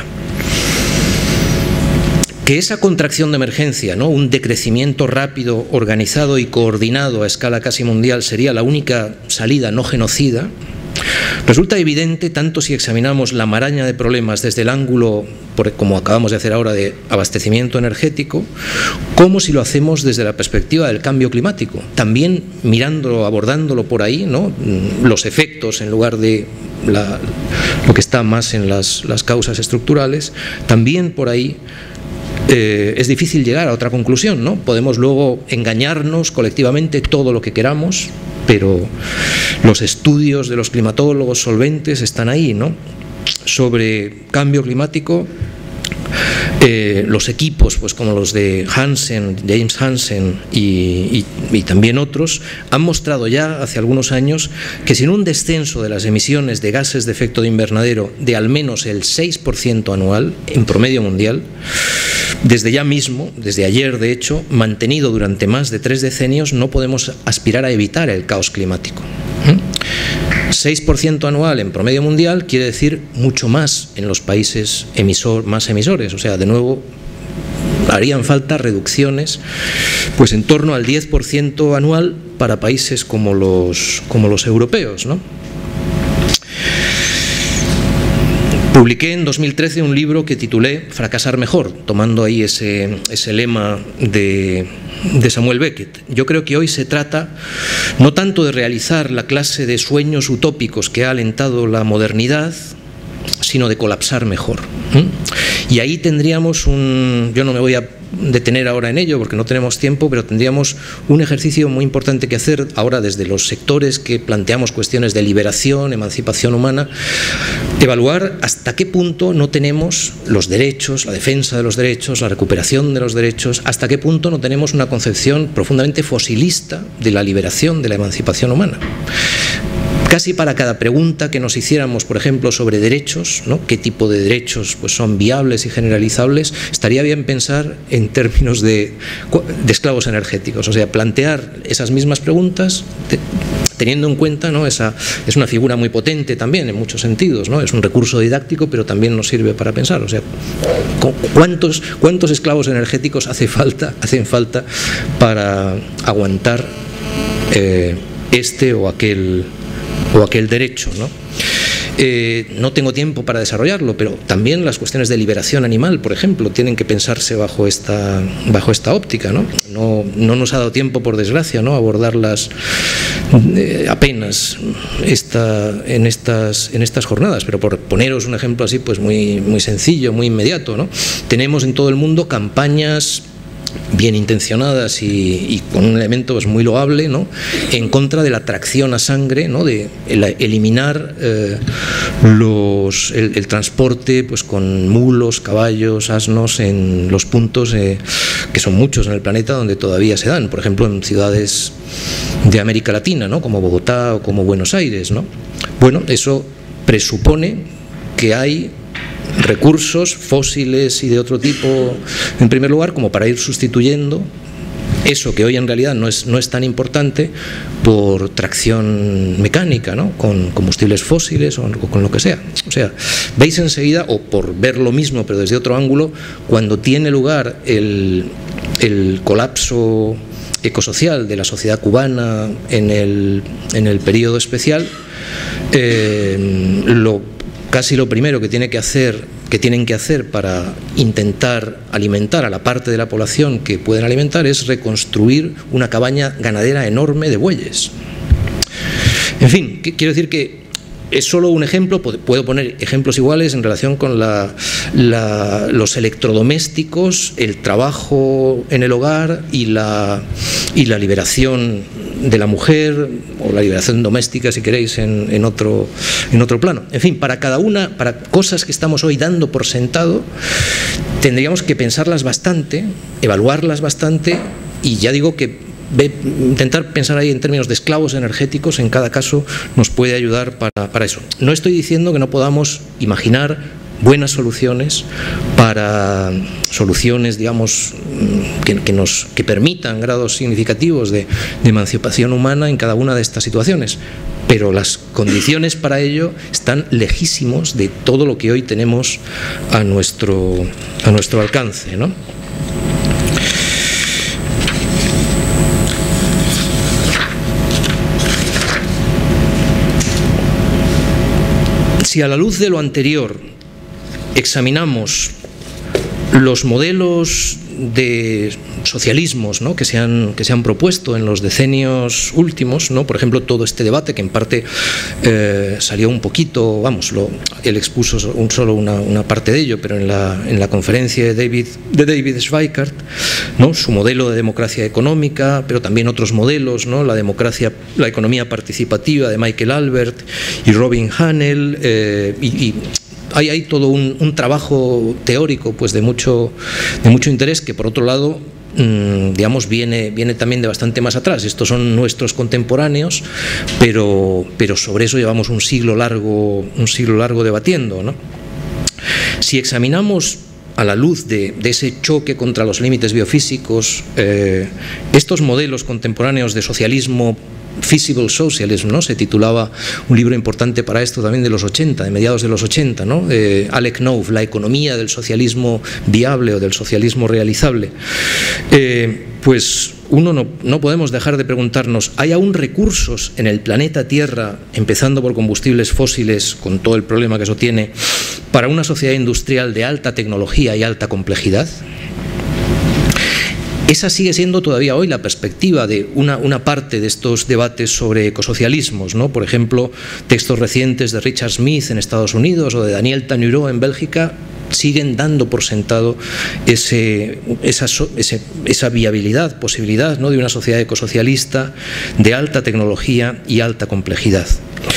Que esa contracción de emergencia, ¿no? Un decrecimiento rápido, organizado y coordinado a escala casi mundial sería la única salida no genocida, resulta evidente tanto si examinamos la maraña de problemas desde el ángulo, como acabamos de hacer ahora, de abastecimiento energético, como si lo hacemos desde la perspectiva del cambio climático. También abordándolo por ahí, ¿no? Los efectos en lugar de lo que está más en las causas estructurales, también por ahí es difícil llegar a otra conclusión, ¿no? Podemos luego engañarnos colectivamente todo lo que queramos, pero los estudios de los climatólogos solventes están ahí, ¿no? Sobre cambio climático, los equipos, pues como los de James Hansen y también otros, han mostrado ya hace algunos años que sin un descenso de las emisiones de gases de efecto de invernadero de al menos el 6% anual en promedio mundial, desde ya mismo, desde ayer de hecho, mantenido durante más de 3 decenios, no podemos aspirar a evitar el caos climático. 6% anual en promedio mundial quiere decir mucho más en los países más emisores, o sea, de nuevo harían falta reducciones pues en torno al 10% anual para países como los europeos, ¿no? Publiqué en 2013 un libro que titulé Fracasar mejor, tomando ahí ese lema de Samuel Beckett. Yo creo que hoy se trata no tanto de realizar la clase de sueños utópicos que ha alentado la modernidad, sino de colapsar mejor. Y ahí tendríamos yo no me voy a detener ahora en ello porque no tenemos tiempo, pero tendríamos un ejercicio muy importante que hacer ahora desde los sectores que planteamos cuestiones de liberación, emancipación humana, evaluar hasta qué punto no tenemos los derechos, la defensa de los derechos, la recuperación de los derechos, hasta qué punto no tenemos una concepción profundamente fosilista de la liberación, de la emancipación humana. Casi para cada pregunta que nos hiciéramos, por ejemplo, sobre derechos, ¿no? ¿Qué tipo de derechos pues, son viables y generalizables? Estaría bien pensar en términos de esclavos energéticos, o sea, plantear esas mismas preguntas teniendo en cuenta, ¿no? Esa es una figura muy potente también en muchos sentidos, ¿no? Es un recurso didáctico, pero también nos sirve para pensar, o sea, ¿cuántos esclavos energéticos hacen falta para aguantar este o aquel derecho, ¿no? No tengo tiempo para desarrollarlo, pero también las cuestiones de liberación animal, por ejemplo, tienen que pensarse bajo esta óptica, ¿no? No nos ha dado tiempo, por desgracia, ¿no? Abordarlas apenas en estas jornadas, pero por poneros un ejemplo así, pues muy sencillo, muy inmediato, ¿no? Tenemos en todo el mundo campañas bien intencionadas y con un elemento pues, muy loable, ¿no? En contra de la tracción a sangre, ¿no? De eliminar el transporte pues, con mulos, caballos, asnos en los puntos que son muchos en el planeta donde todavía se dan, por ejemplo en ciudades de América Latina, ¿no? Como Bogotá o como Buenos Aires, ¿no? Bueno, eso presupone que hay recursos fósiles y de otro tipo, en primer lugar, como para ir sustituyendo eso que hoy en realidad no es tan importante por tracción mecánica, ¿no? Con combustibles fósiles o con lo que sea. O sea, veis enseguida, o por ver lo mismo pero desde otro ángulo, cuando tiene lugar el colapso ecosocial de la sociedad cubana en el periodo especial, casi lo primero que tienen que hacer para intentar alimentar a la parte de la población que pueden alimentar es reconstruir una cabaña ganadera enorme de bueyes. En fin, quiero decir que es solo un ejemplo, puedo poner ejemplos iguales en relación con los electrodomésticos, el trabajo en el hogar y la liberación de la mujer, o la liberación doméstica, si queréis, en otro plano. En fin, para cosas que estamos hoy dando por sentado, tendríamos que pensarlas bastante, evaluarlas bastante, y ya digo que intentar pensar ahí en términos de esclavos energéticos en cada caso nos puede ayudar para eso. No estoy diciendo que no podamos imaginar buenas soluciones digamos, que permitan grados significativos de emancipación humana en cada una de estas situaciones, pero las condiciones para ello están lejísimos de todo lo que hoy tenemos a nuestro alcance, ¿no? Si a la luz de lo anterior examinamos los modelos de socialismos, ¿no? que se han propuesto en los decenios últimos, ¿no? Por ejemplo, todo este debate que en parte salió un poquito, vamos, él expuso solo una parte de ello, pero en la conferencia de David Schweikart, ¿no? Su modelo de democracia económica, pero también otros modelos, ¿no? La economía participativa de Michael Albert y Robin Hanel, y hay todo un trabajo teórico pues de mucho interés, que por otro lado digamos viene también de bastante más atrás. Estos son nuestros contemporáneos, pero sobre eso llevamos un siglo largo debatiendo, ¿no? Si examinamos a la luz de ese choque contra los límites biofísicos estos modelos contemporáneos de socialismo Feasible Socialism, ¿no? Se titulaba un libro importante para esto también de los 80, de mediados de los 80, ¿no? Alec Knopf, La economía del socialismo viable o del socialismo realizable. Pues uno no podemos dejar de preguntarnos, ¿hay aún recursos en el planeta Tierra, empezando por combustibles fósiles, con todo el problema que eso tiene, para una sociedad industrial de alta tecnología y alta complejidad? Esa sigue siendo todavía hoy la perspectiva de una parte de estos debates sobre ecosocialismos, ¿no? Por ejemplo, textos recientes de Richard Smith en Estados Unidos o de Daniel Tanuro en Bélgica siguen dando por sentado esa viabilidad, posibilidad, ¿no? De una sociedad ecosocialista de alta tecnología y alta complejidad.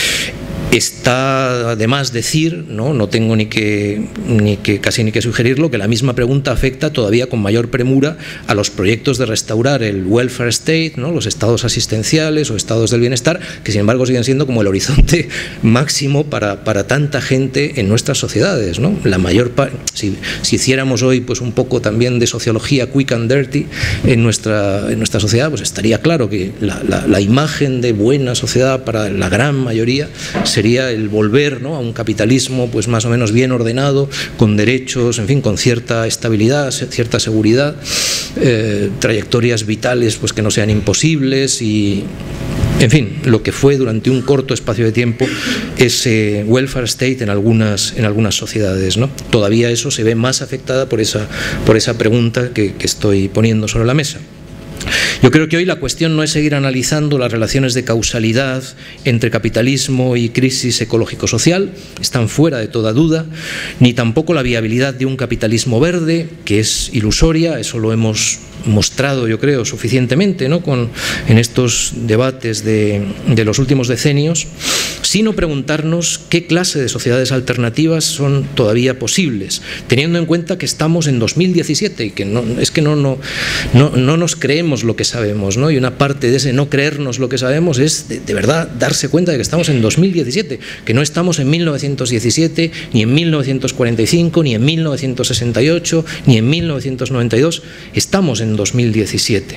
Está de más decir, no tengo casi ni que sugerirlo, que la misma pregunta afecta todavía con mayor premura a los proyectos de restaurar el welfare state, ¿no? Los estados asistenciales o estados del bienestar, que sin embargo siguen siendo como el horizonte máximo para tanta gente en nuestras sociedades, ¿no? La mayor parte, si hiciéramos hoy pues un poco también de sociología quick and dirty en nuestra sociedad, pues estaría claro que la imagen de buena sociedad para la gran mayoría sería el volver, ¿no? A un capitalismo pues más o menos bien ordenado, con derechos, en fin, con cierta estabilidad, cierta seguridad, trayectorias vitales pues que no sean imposibles y, en fin, lo que fue durante un corto espacio de tiempo ese welfare state en algunas sociedades, ¿no? Todavía eso se ve más afectada por esa pregunta que estoy poniendo sobre la mesa. Yo creo que hoy la cuestión no es seguir analizando las relaciones de causalidad entre capitalismo y crisis ecológico-social, están fuera de toda duda, ni tampoco la viabilidad de un capitalismo verde, que es ilusoria, eso lo hemos mostrado, yo creo, suficientemente, ¿no? En estos debates de los últimos decenios, sino preguntarnos qué clase de sociedades alternativas son todavía posibles, teniendo en cuenta que estamos en 2017 y que no nos creemos lo que sabemos, ¿no? Y una parte de ese no creernos lo que sabemos es de verdad darse cuenta de que estamos en 2017, que no estamos en 1917, ni en 1945, ni en 1968, ni en 1992, estamos en 2017.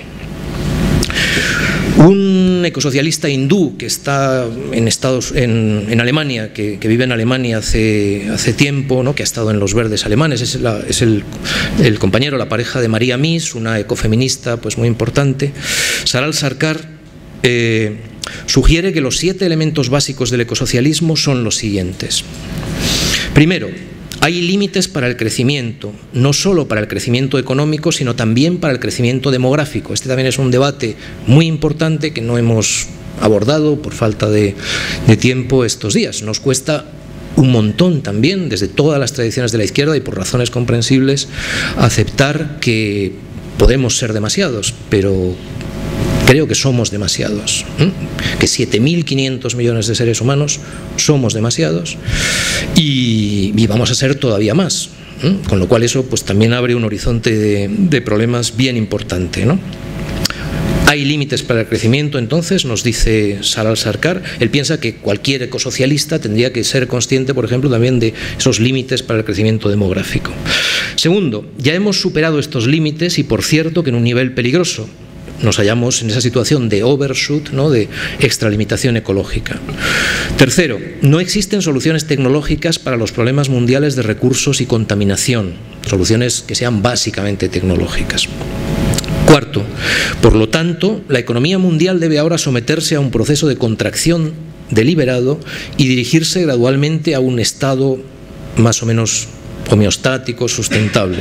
Un ecosocialista hindú que está en Alemania, que vive en Alemania hace tiempo, ¿no? Que ha estado en los verdes alemanes, es el compañero, la pareja de María Mies, una ecofeminista pues muy importante. Saral Sarkar sugiere que los 7 elementos básicos del ecosocialismo son los siguientes. Primero, hay límites para el crecimiento, no solo para el crecimiento económico, sino también para el crecimiento demográfico. Este también es un debate muy importante que no hemos abordado por falta de tiempo estos días. Nos cuesta un montón también, desde todas las tradiciones de la izquierda y por razones comprensibles, aceptar que podemos ser demasiados, pero creo que somos demasiados, que 7.500 millones de seres humanos somos demasiados y vamos a ser todavía más, con lo cual eso pues también abre un horizonte de problemas bien importante, ¿no? Hay límites para el crecimiento, entonces, nos dice Saral Sarkar. Él piensa que cualquier ecosocialista tendría que ser consciente, por ejemplo, también de esos límites para el crecimiento demográfico. Segundo, ya hemos superado estos límites y, por cierto, que en un nivel peligroso. Nos hallamos en esa situación de overshoot, ¿no? De extralimitación ecológica. Tercero, no existen soluciones tecnológicas para los problemas mundiales de recursos y contaminación, soluciones que sean básicamente tecnológicas. Cuarto, por lo tanto, la economía mundial debe ahora someterse a un proceso de contracción deliberado y dirigirse gradualmente a un estado más o menos homeostático, sustentable.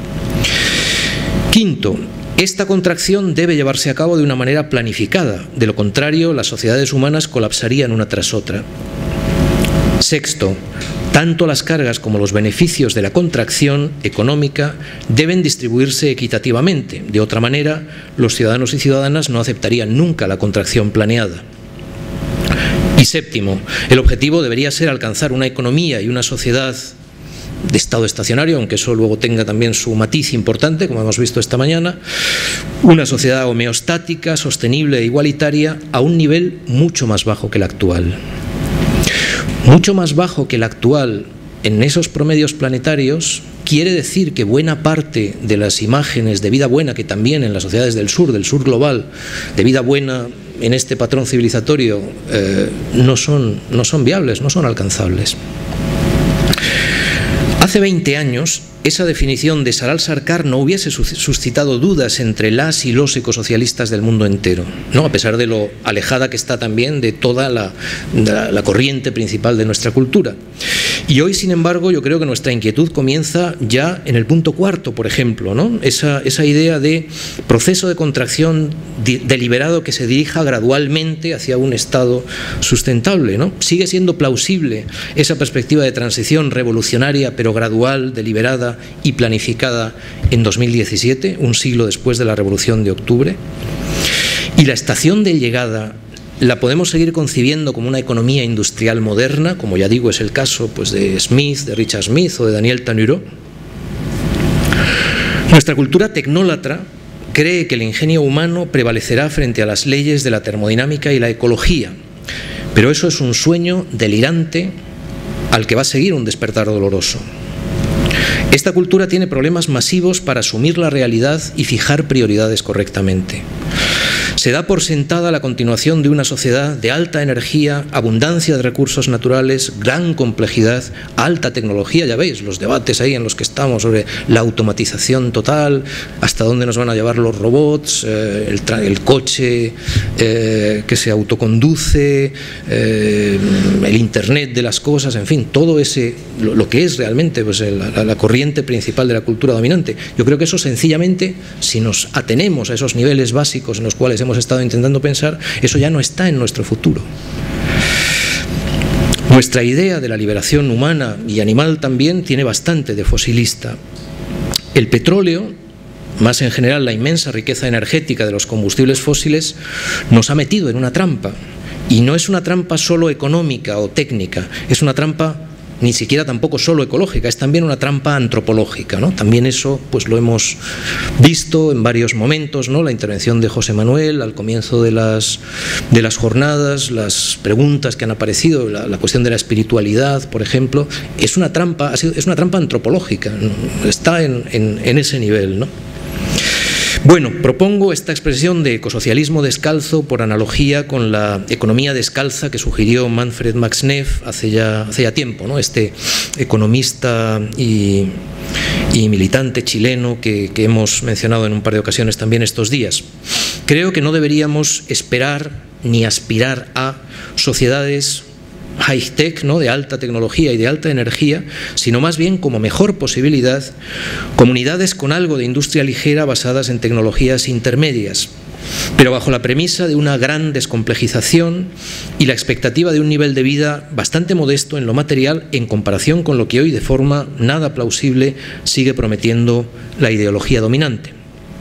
Quinto, esta contracción debe llevarse a cabo de una manera planificada, de lo contrario las sociedades humanas colapsarían una tras otra. Sexto, tanto las cargas como los beneficios de la contracción económica deben distribuirse equitativamente, de otra manera los ciudadanos y ciudadanas no aceptarían nunca la contracción planeada. Y séptimo, el objetivo debería ser alcanzar una economía y una sociedad de estado estacionario, aunque eso luego tenga también su matiz importante, como hemos visto esta mañana, una sociedad homeostática, sostenible e igualitaria a un nivel mucho más bajo que el actual. Mucho más bajo que el actual en esos promedios planetarios quiere decir que buena parte de las imágenes de vida buena que también en las sociedades del sur global, de vida buena en este patrón civilizatorio no son viables, no son alcanzables. Hace 20 años, esa definición de Saral Sarkar no hubiese suscitado dudas entre las y los ecosocialistas del mundo entero, ¿no? A pesar de lo alejada que está también de toda la corriente principal de nuestra cultura. Y hoy, sin embargo, yo creo que nuestra inquietud comienza ya en el punto cuarto, por ejemplo, ¿no? Esa idea de proceso de contracción deliberado que se dirija gradualmente hacia un estado sustentable, ¿no? Sigue siendo plausible esa perspectiva de transición revolucionaria, pero gradual, deliberada y planificada en 2017, un siglo después de la Revolución de Octubre. Y la estación de llegada la podemos seguir concibiendo como una economía industrial moderna, como ya digo es el caso pues, de Smith, de Richard Smith o de Daniel Tanuro. Nuestra cultura tecnólatra cree que el ingenio humano prevalecerá frente a las leyes de la termodinámica y la ecología, pero eso es un sueño delirante al que va a seguir un despertar doloroso. Esta cultura tiene problemas masivos para asumir la realidad y fijar prioridades correctamente. Se da por sentada la continuación de una sociedad de alta energía, abundancia de recursos naturales, gran complejidad, alta tecnología. Ya veis los debates ahí en los que estamos sobre la automatización total, hasta dónde nos van a llevar los robots, el coche que se autoconduce, el Internet de las cosas, en fin, todo lo que es realmente pues, la corriente principal de la cultura dominante. Yo creo que eso sencillamente, si nos atenemos a esos niveles básicos en los cuales hemos estado intentando pensar, eso ya no está en nuestro futuro. Nuestra idea de la liberación humana y animal también tiene bastante de fosilista. El petróleo, más en general la inmensa riqueza energética de los combustibles fósiles, nos ha metido en una trampa. Y no es una trampa solo económica o técnica, es una trampa ni siquiera tampoco solo ecológica, es también una trampa antropológica, ¿no? También eso pues lo hemos visto en varios momentos, ¿no? La intervención de José Manuel al comienzo de las jornadas, las preguntas que han aparecido, la cuestión de la espiritualidad, por ejemplo, es una trampa antropológica, ¿no? Está en ese nivel, ¿no? Bueno, propongo esta expresión de ecosocialismo descalzo por analogía con la economía descalza que sugirió Manfred Max Neff hace ya tiempo, ¿no? Este economista y militante chileno que hemos mencionado en un par de ocasiones también estos días. Creo que no deberíamos esperar ni aspirar a sociedades high-tech, ¿no? De alta tecnología y de alta energía, sino más bien como mejor posibilidad, comunidades con algo de industria ligera basadas en tecnologías intermedias, pero bajo la premisa de una gran descomplejización y la expectativa de un nivel de vida bastante modesto en lo material en comparación con lo que hoy de forma nada plausible sigue prometiendo la ideología dominante.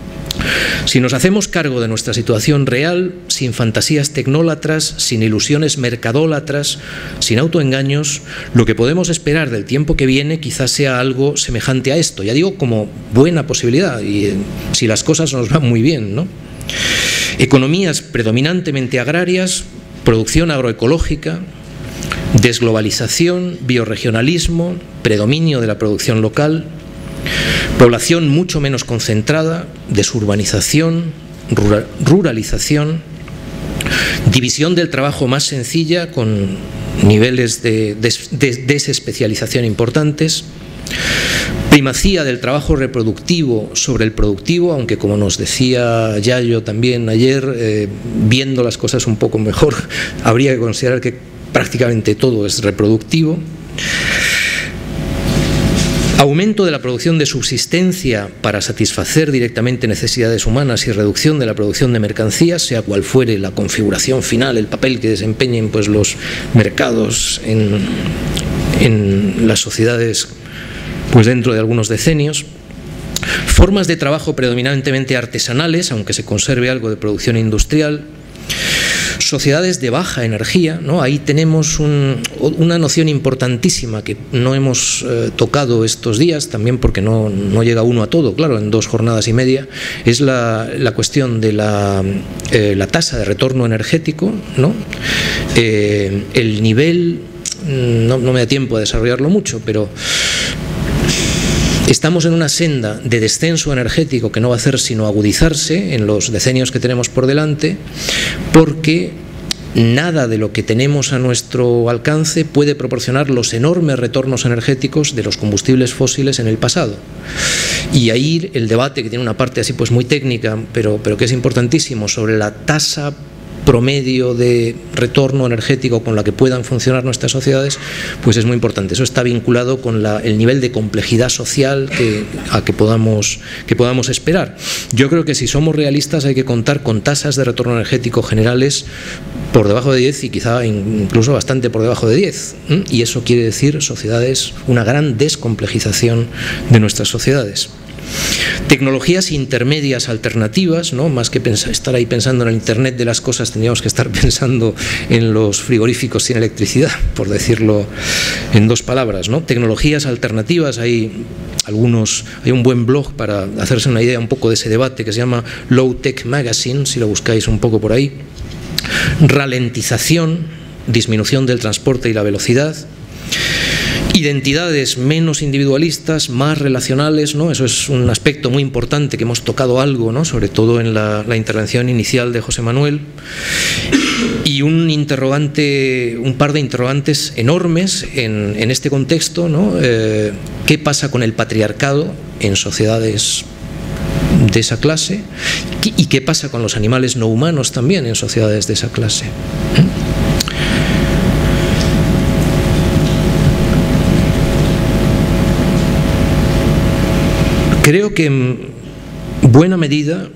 Si nos hacemos cargo de nuestra situación real, sin fantasías tecnólatras, sin ilusiones mercadólatras, sin autoengaños, lo que podemos esperar del tiempo que viene quizás sea algo semejante a esto. Ya digo, como buena posibilidad, y si las cosas nos van muy bien, ¿no? Economías predominantemente agrarias, producción agroecológica, desglobalización, biorregionalismo, predominio de la producción local, población mucho menos concentrada, desurbanización, ruralización, división del trabajo más sencilla con niveles de desespecialización importantes, primacía del trabajo reproductivo sobre el productivo, aunque como nos decía Yayo también ayer, viendo las cosas un poco mejor, habría que considerar que prácticamente todo es reproductivo. Aumento de la producción de subsistencia para satisfacer directamente necesidades humanas y reducción de la producción de mercancías, sea cual fuere la configuración final, el papel que desempeñen pues, los mercados en las sociedades pues, dentro de algunos decenios. Formas de trabajo predominantemente artesanales, aunque se conserve algo de producción industrial. Sociedades de baja energía, ¿no? Ahí tenemos una noción importantísima que no hemos tocado estos días, también porque no llega uno a todo, claro, en 2 jornadas y media, es la cuestión de la tasa de retorno energético, ¿no? El nivel, no me da tiempo a desarrollarlo mucho, pero Estamos en una senda de descenso energético que no va a hacer sino agudizarse en los decenios que tenemos por delante, porque nada de lo que tenemos a nuestro alcance puede proporcionar los enormes retornos energéticos de los combustibles fósiles en el pasado. Y ahí el debate, que tiene una parte así pues muy técnica, pero que es importantísimo, sobre la tasa promedio de retorno energético con la que puedan funcionar nuestras sociedades, pues es muy importante. Eso está vinculado con el nivel de complejidad social que podamos esperar. Yo creo que si somos realistas hay que contar con tasas de retorno energético generales por debajo de 10 y quizá incluso bastante por debajo de 10. Y eso quiere decir sociedades, una gran descomplejización de nuestras sociedades. Tecnologías intermedias alternativas, ¿no? Más que estar ahí pensando en el Internet de las cosas, tendríamos que estar pensando en los frigoríficos sin electricidad, por decirlo en dos palabras, ¿no? Tecnologías alternativas, hay un buen blog para hacerse una idea un poco de ese debate que se llama Low Tech Magazine, si lo buscáis un poco por ahí. Ralentización, disminución del transporte y la velocidad. Identidades menos individualistas, más relacionales, ¿no? Eso es un aspecto muy importante que hemos tocado algo, ¿no? Sobre todo en la intervención inicial de José Manuel. Y un par de interrogantes enormes en este contexto, ¿no? ¿Qué pasa con el patriarcado en sociedades de esa clase? ¿Y qué pasa con los animales no humanos también en sociedades de esa clase? Creo que en buena medida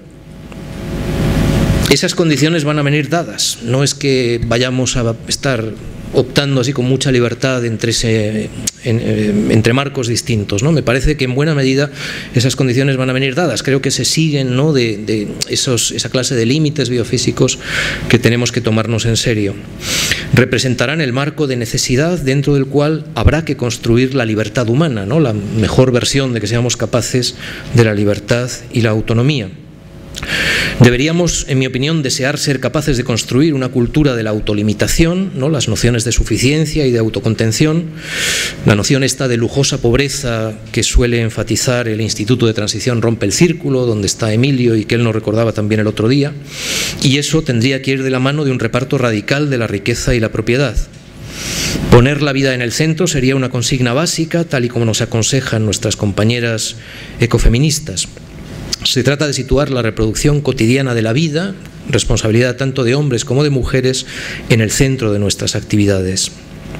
esas condiciones van a venir dadas. No es que vayamos a estar optando así con mucha libertad entre marcos distintos, ¿no? Me parece que en buena medida esas condiciones van a venir dadas. Creo que se siguen, ¿no? de esa clase de límites biofísicos que tenemos que tomarnos en serio. Representarán el marco de necesidad dentro del cual habrá que construir la libertad humana, ¿no? La mejor versión de que seamos capaces de la libertad y la autonomía. Deberíamos, en mi opinión, desear ser capaces de construir una cultura de la autolimitación, ¿no? Las nociones de suficiencia y de autocontención, la noción esta de lujosa pobreza que suele enfatizar el Instituto de Transición Rompe el Círculo, donde está Emilio y que él nos recordaba también el otro día, y eso tendría que ir de la mano de un reparto radical de la riqueza y la propiedad. Poner la vida en el centro sería una consigna básica, tal y como nos aconsejan nuestras compañeras ecofeministas. Se trata de situar la reproducción cotidiana de la vida, responsabilidad tanto de hombres como de mujeres, en el centro de nuestras actividades.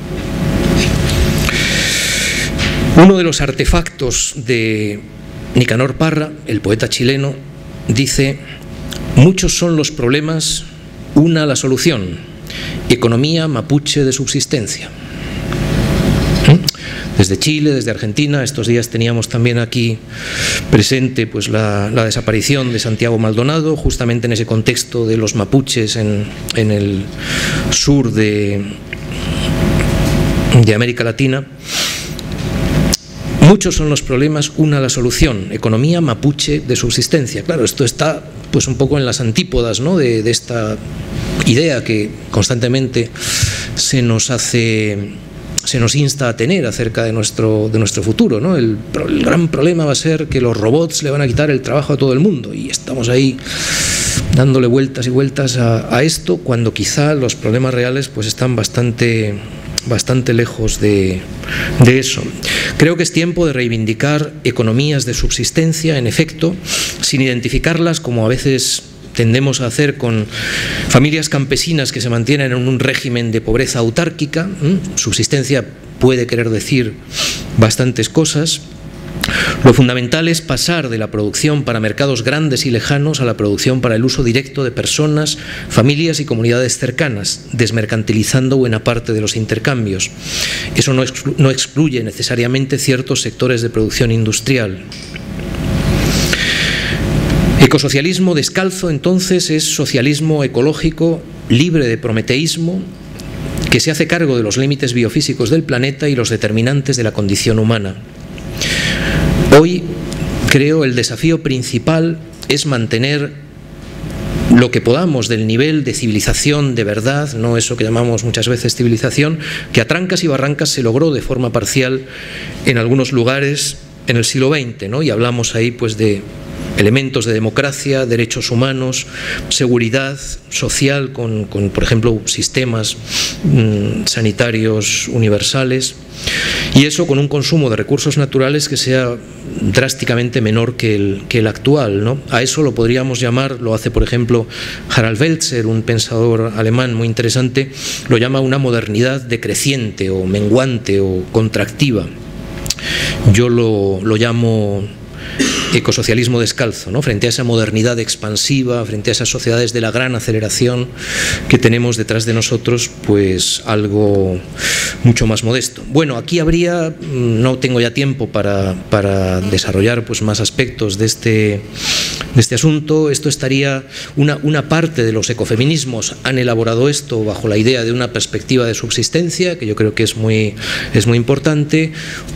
Uno de los artefactos de Nicanor Parra, el poeta chileno, dice: muchos son los problemas, una la solución, economía mapuche de subsistencia. Desde Chile, desde Argentina, estos días teníamos también aquí presente pues la desaparición de Santiago Maldonado, justamente en ese contexto de los mapuches en el sur de América Latina. Muchos son los problemas, una la solución, economía mapuche de subsistencia. Claro, esto está pues un poco en las antípodas, ¿no? de esta idea que constantemente se nos insta a tener acerca de nuestro futuro, ¿no? El gran problema va a ser que los robots le van a quitar el trabajo a todo el mundo, y estamos ahí dándole vueltas y vueltas a esto, cuando quizá los problemas reales pues están bastante lejos de eso. Creo que es tiempo de reivindicar economías de subsistencia, en efecto, sin identificarlas como a veces tendemos a hacer con familias campesinas que se mantienen en un régimen de pobreza autárquica. Subsistencia puede querer decir bastantes cosas. Lo fundamental es pasar de la producción para mercados grandes y lejanos a la producción para el uso directo de personas, familias y comunidades cercanas, desmercantilizando buena parte de los intercambios. Eso no excluye necesariamente ciertos sectores de producción industrial. Ecosocialismo descalzo, entonces, es socialismo ecológico libre de prometeísmo, que se hace cargo de los límites biofísicos del planeta y los determinantes de la condición humana. Hoy, creo, el desafío principal es mantener lo que podamos del nivel de civilización de verdad, no eso que llamamos muchas veces civilización, que a trancas y barrancas se logró de forma parcial en algunos lugares el siglo XX, ¿no? Y hablamos ahí pues de elementos de democracia, derechos humanos, seguridad social con por ejemplo, sistemas sanitarios universales, y eso con un consumo de recursos naturales que sea drásticamente menor que el actual, ¿no? A eso lo podríamos llamar, lo hace por ejemplo Harald Welzer, un pensador alemán muy interesante, lo llama una modernidad decreciente o menguante o contractiva. Yo lo llamo ecosocialismo descalzo, ¿no? Frente a esa modernidad expansiva, frente a esas sociedades de la gran aceleración que tenemos detrás de nosotros, pues algo mucho más modesto. Bueno, aquí habría, no tengo ya tiempo para desarrollar pues más aspectos de este asunto. Esto estaría, una parte de los ecofeminismos han elaborado esto bajo la idea de una perspectiva de subsistencia, que yo creo que es muy importante.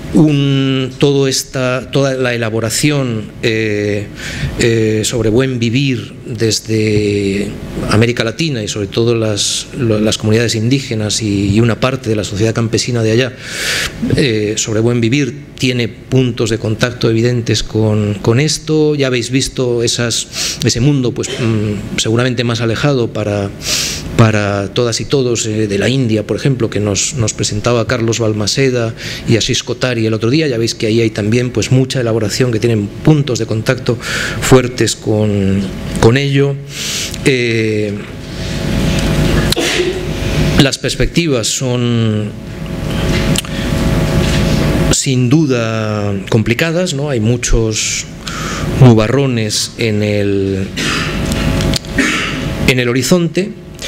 Toda la elaboración sobre buen vivir desde América Latina y sobre todo las comunidades indígenas y una parte de la sociedad campesina de allá, sobre buen vivir, tiene puntos de contacto evidentes con esto. Ya habéis visto ese mundo pues seguramente más alejado para todas y todos, de la India, por ejemplo, que nos presentaba Carlos Balmaseda y Asís Kotari el otro día. Ya veis que ahí hay también pues mucha elaboración, que tienen puntos de contacto fuertes con ello. Las perspectivas son sin duda complicadas, ¿no? Hay muchos nubarrones en el horizonte.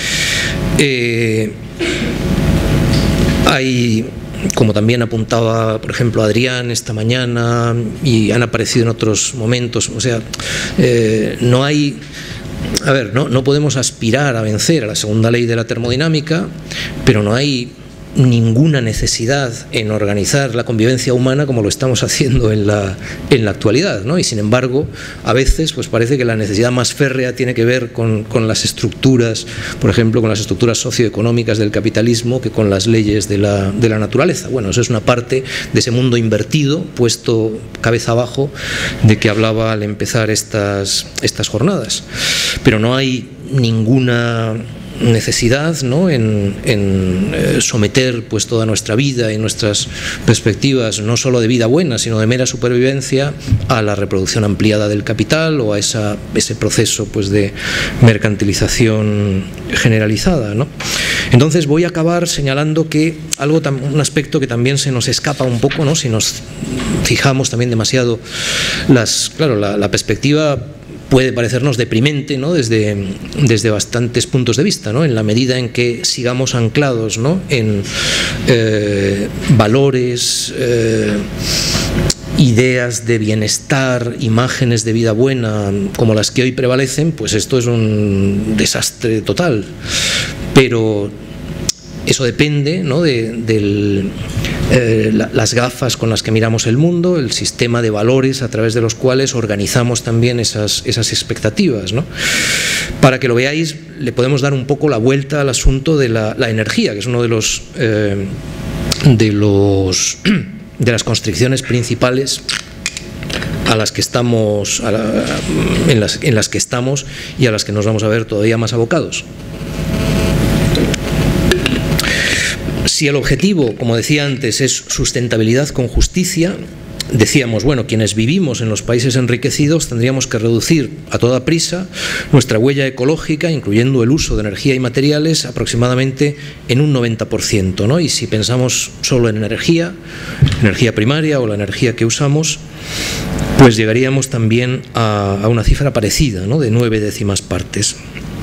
Hay, como también apuntaba por ejemplo Adrián esta mañana y han aparecido en otros momentos, o sea, no hay, a ver, no podemos aspirar a vencer a la segunda ley de la termodinámica, pero no hay ninguna necesidad en organizar la convivencia humana como lo estamos haciendo en la actualidad, ¿no? Y sin embargo, a veces pues parece que la necesidad más férrea tiene que ver con las estructuras, por ejemplo, con las estructuras socioeconómicas del capitalismo, que con las leyes de la naturaleza. Bueno, eso es una parte de ese mundo invertido, puesto cabeza abajo, de que hablaba al empezar estas jornadas. Pero no hay ninguna necesidad, ¿no?, en someter pues toda nuestra vida y nuestras perspectivas, no solo de vida buena, sino de mera supervivencia, a la reproducción ampliada del capital o a ese proceso pues de mercantilización generalizada, ¿no? Entonces voy a acabar señalando que un aspecto que también se nos escapa un poco, ¿no?, si nos fijamos también demasiado, claro, la perspectiva puede parecernos deprimente, ¿no?, desde bastantes puntos de vista, ¿no?, en la medida en que sigamos anclados, ¿no?, en valores, ideas de bienestar, imágenes de vida buena como las que hoy prevalecen, pues esto es un desastre total. Pero eso depende, ¿no?, de las gafas con las que miramos el mundo, el sistema de valores a través de los cuales organizamos también esas expectativas, ¿no? Para que lo veáis, le podemos dar un poco la vuelta al asunto de la energía, que es uno de las constricciones principales a las que estamos, en las que estamos y a las que nos vamos a ver todavía más abocados. Si el objetivo, como decía antes, es sustentabilidad con justicia, decíamos, bueno, quienes vivimos en los países enriquecidos tendríamos que reducir a toda prisa nuestra huella ecológica, incluyendo el uso de energía y materiales, aproximadamente en un 90%, ¿no? Y si pensamos solo en energía primaria o la energía que usamos, pues llegaríamos también a una cifra parecida, ¿no?, de 9/10 partes.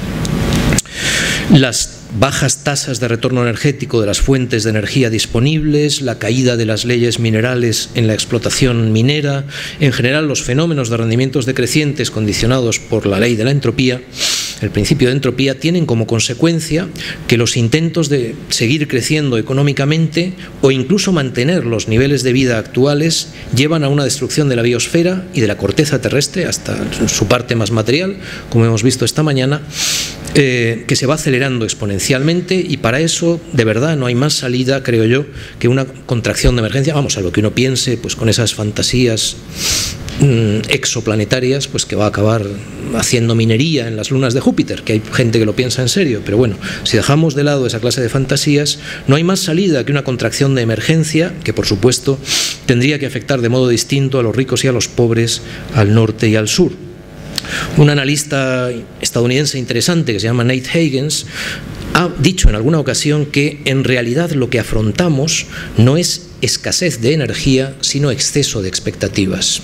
Las bajas tasas de retorno energético de las fuentes de energía disponibles, la caída de las leyes minerales en la explotación minera, en general los fenómenos de rendimientos decrecientes condicionados por la ley de la entropía, el principio de entropía, tienen como consecuencia que los intentos de seguir creciendo económicamente o incluso mantener los niveles de vida actuales llevan a una destrucción de la biosfera y de la corteza terrestre hasta su parte más material, como hemos visto esta mañana, que se va acelerando exponencialmente, y para eso, de verdad, no hay más salida, creo yo, que una contracción de emergencia. Vamos, a lo que uno piense, pues con esas fantasías exoplanetarias, pues que va a acabar haciendo minería en las lunas de Júpiter, que hay gente que lo piensa en serio, pero bueno, si dejamos de lado esa clase de fantasías, no hay más salida que una contracción de emergencia que, por supuesto, tendría que afectar de modo distinto a los ricos y a los pobres, al norte y al sur. Un analista estadounidense interesante que se llama Nate Higgins ha dicho en alguna ocasión que en realidad lo que afrontamos no es escasez de energía, sino exceso de expectativas.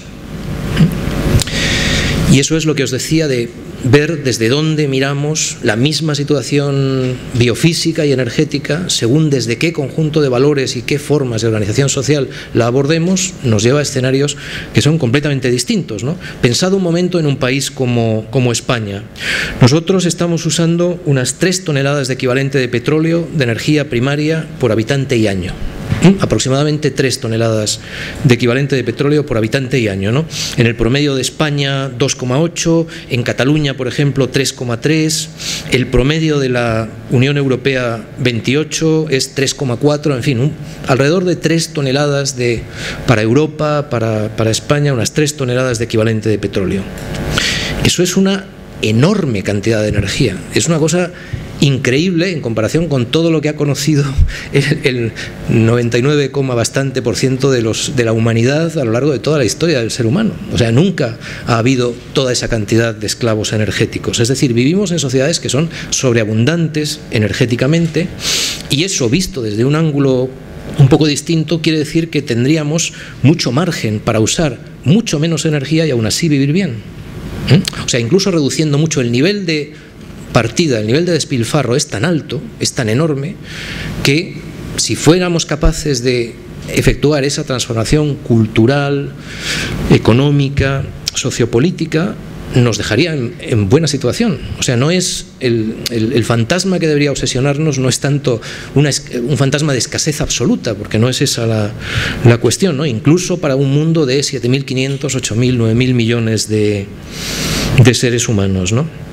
Y eso es lo que os decía de ver desde dónde miramos la misma situación biofísica y energética, según desde qué conjunto de valores y qué formas de organización social la abordemos, nos lleva a escenarios que son completamente distintos, ¿no? Pensad un momento en un país como España. Nosotros estamos usando unas 3 toneladas de equivalente de petróleo de energía primaria por habitante y año. Aproximadamente 3 toneladas de equivalente de petróleo por habitante y año, ¿no? En el promedio de España 2,8, en Cataluña, por ejemplo, 3,3, el promedio de la Unión Europea 28 es 3,4, en fin, alrededor de 3 toneladas para Europa, para España, unas 3 toneladas de equivalente de petróleo. Eso es una enorme cantidad de energía, es una cosa increíble en comparación con todo lo que ha conocido el 99, bastante por ciento de la humanidad a lo largo de toda la historia del ser humano. O sea, nunca ha habido toda esa cantidad de esclavos energéticos. Es decir, vivimos en sociedades que son sobreabundantes energéticamente, y eso, visto desde un ángulo un poco distinto, quiere decir que tendríamos mucho margen para usar mucho menos energía y aún así vivir bien. O sea, incluso reduciendo mucho el nivel de partida, el nivel de despilfarro es tan alto, es tan enorme, que si fuéramos capaces de efectuar esa transformación cultural, económica, sociopolítica, nos dejaría en buena situación. O sea, no es el fantasma que debería obsesionarnos, no es tanto un fantasma de escasez absoluta, porque no es esa la cuestión, ¿no? Incluso para un mundo de 7.500, 8.000, 9.000 millones de seres humanos, ¿no?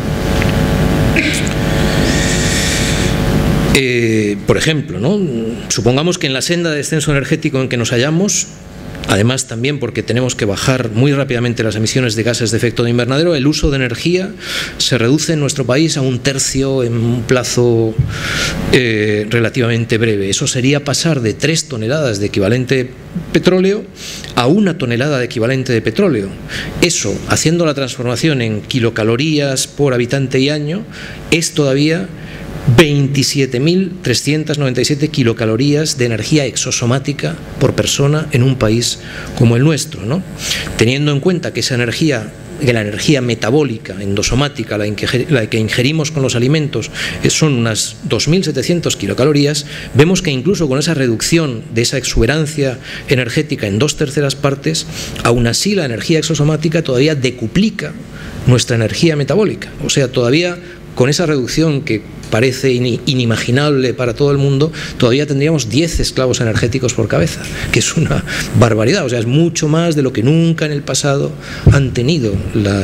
Por ejemplo, ¿no? Supongamos que en la senda de descenso energético en que nos hallamos, además también porque tenemos que bajar muy rápidamente las emisiones de gases de efecto de invernadero, el uso de energía se reduce en nuestro país a 1/3 en un plazo relativamente breve. Eso sería pasar de 3 toneladas de equivalente petróleo a 1 tonelada de equivalente de petróleo. Eso, haciendo la transformación en kilocalorías por habitante y año, es todavía 27.397 kilocalorías de energía exosomática por persona en un país como el nuestro, ¿no? Teniendo en cuenta que esa energía, que la energía metabólica, endosomática, la que ingerimos con los alimentos, son unas 2.700 kilocalorías, vemos que incluso con esa reducción de esa exuberancia energética en 2/3 partes, aún así la energía exosomática todavía decuplica nuestra energía metabólica. O sea, todavía con esa reducción que parece inimaginable para todo el mundo, todavía tendríamos 10 esclavos energéticos por cabeza, que es una barbaridad. O sea, es mucho más de lo que nunca en el pasado han tenido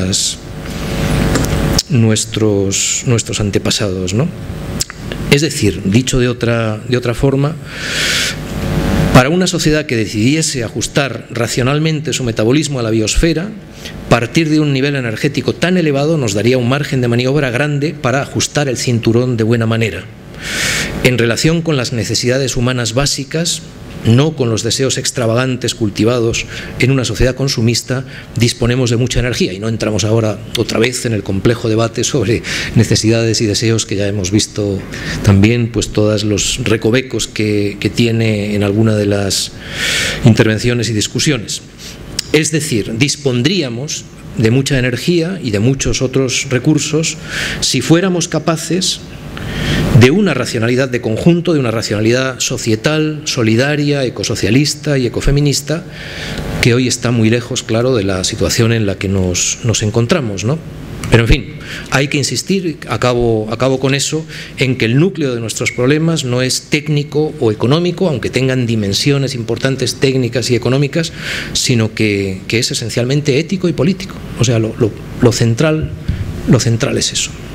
nuestros antepasados, ¿no? Es decir, dicho de otra forma, para una sociedad que decidiese ajustar racionalmente su metabolismo a la biosfera, partir de un nivel energético tan elevado nos daría un margen de maniobra grande para ajustar el cinturón de buena manera. En relación con las necesidades humanas básicas, no con los deseos extravagantes cultivados en una sociedad consumista, disponemos de mucha energía, y no entramos ahora otra vez en el complejo debate sobre necesidades y deseos que ya hemos visto también, pues todos los recovecos que tiene en alguna de las intervenciones y discusiones. Es decir, dispondríamos de mucha energía y de muchos otros recursos si fuéramos capaces de una racionalidad de conjunto, de una racionalidad societal, solidaria, ecosocialista y ecofeminista, que hoy está muy lejos, claro, de la situación en la que nos encontramos, ¿no? Pero, en fin, hay que insistir, acabo con eso, en que el núcleo de nuestros problemas no es técnico o económico, aunque tengan dimensiones importantes técnicas y económicas, sino que es esencialmente ético y político. O sea, lo central es eso.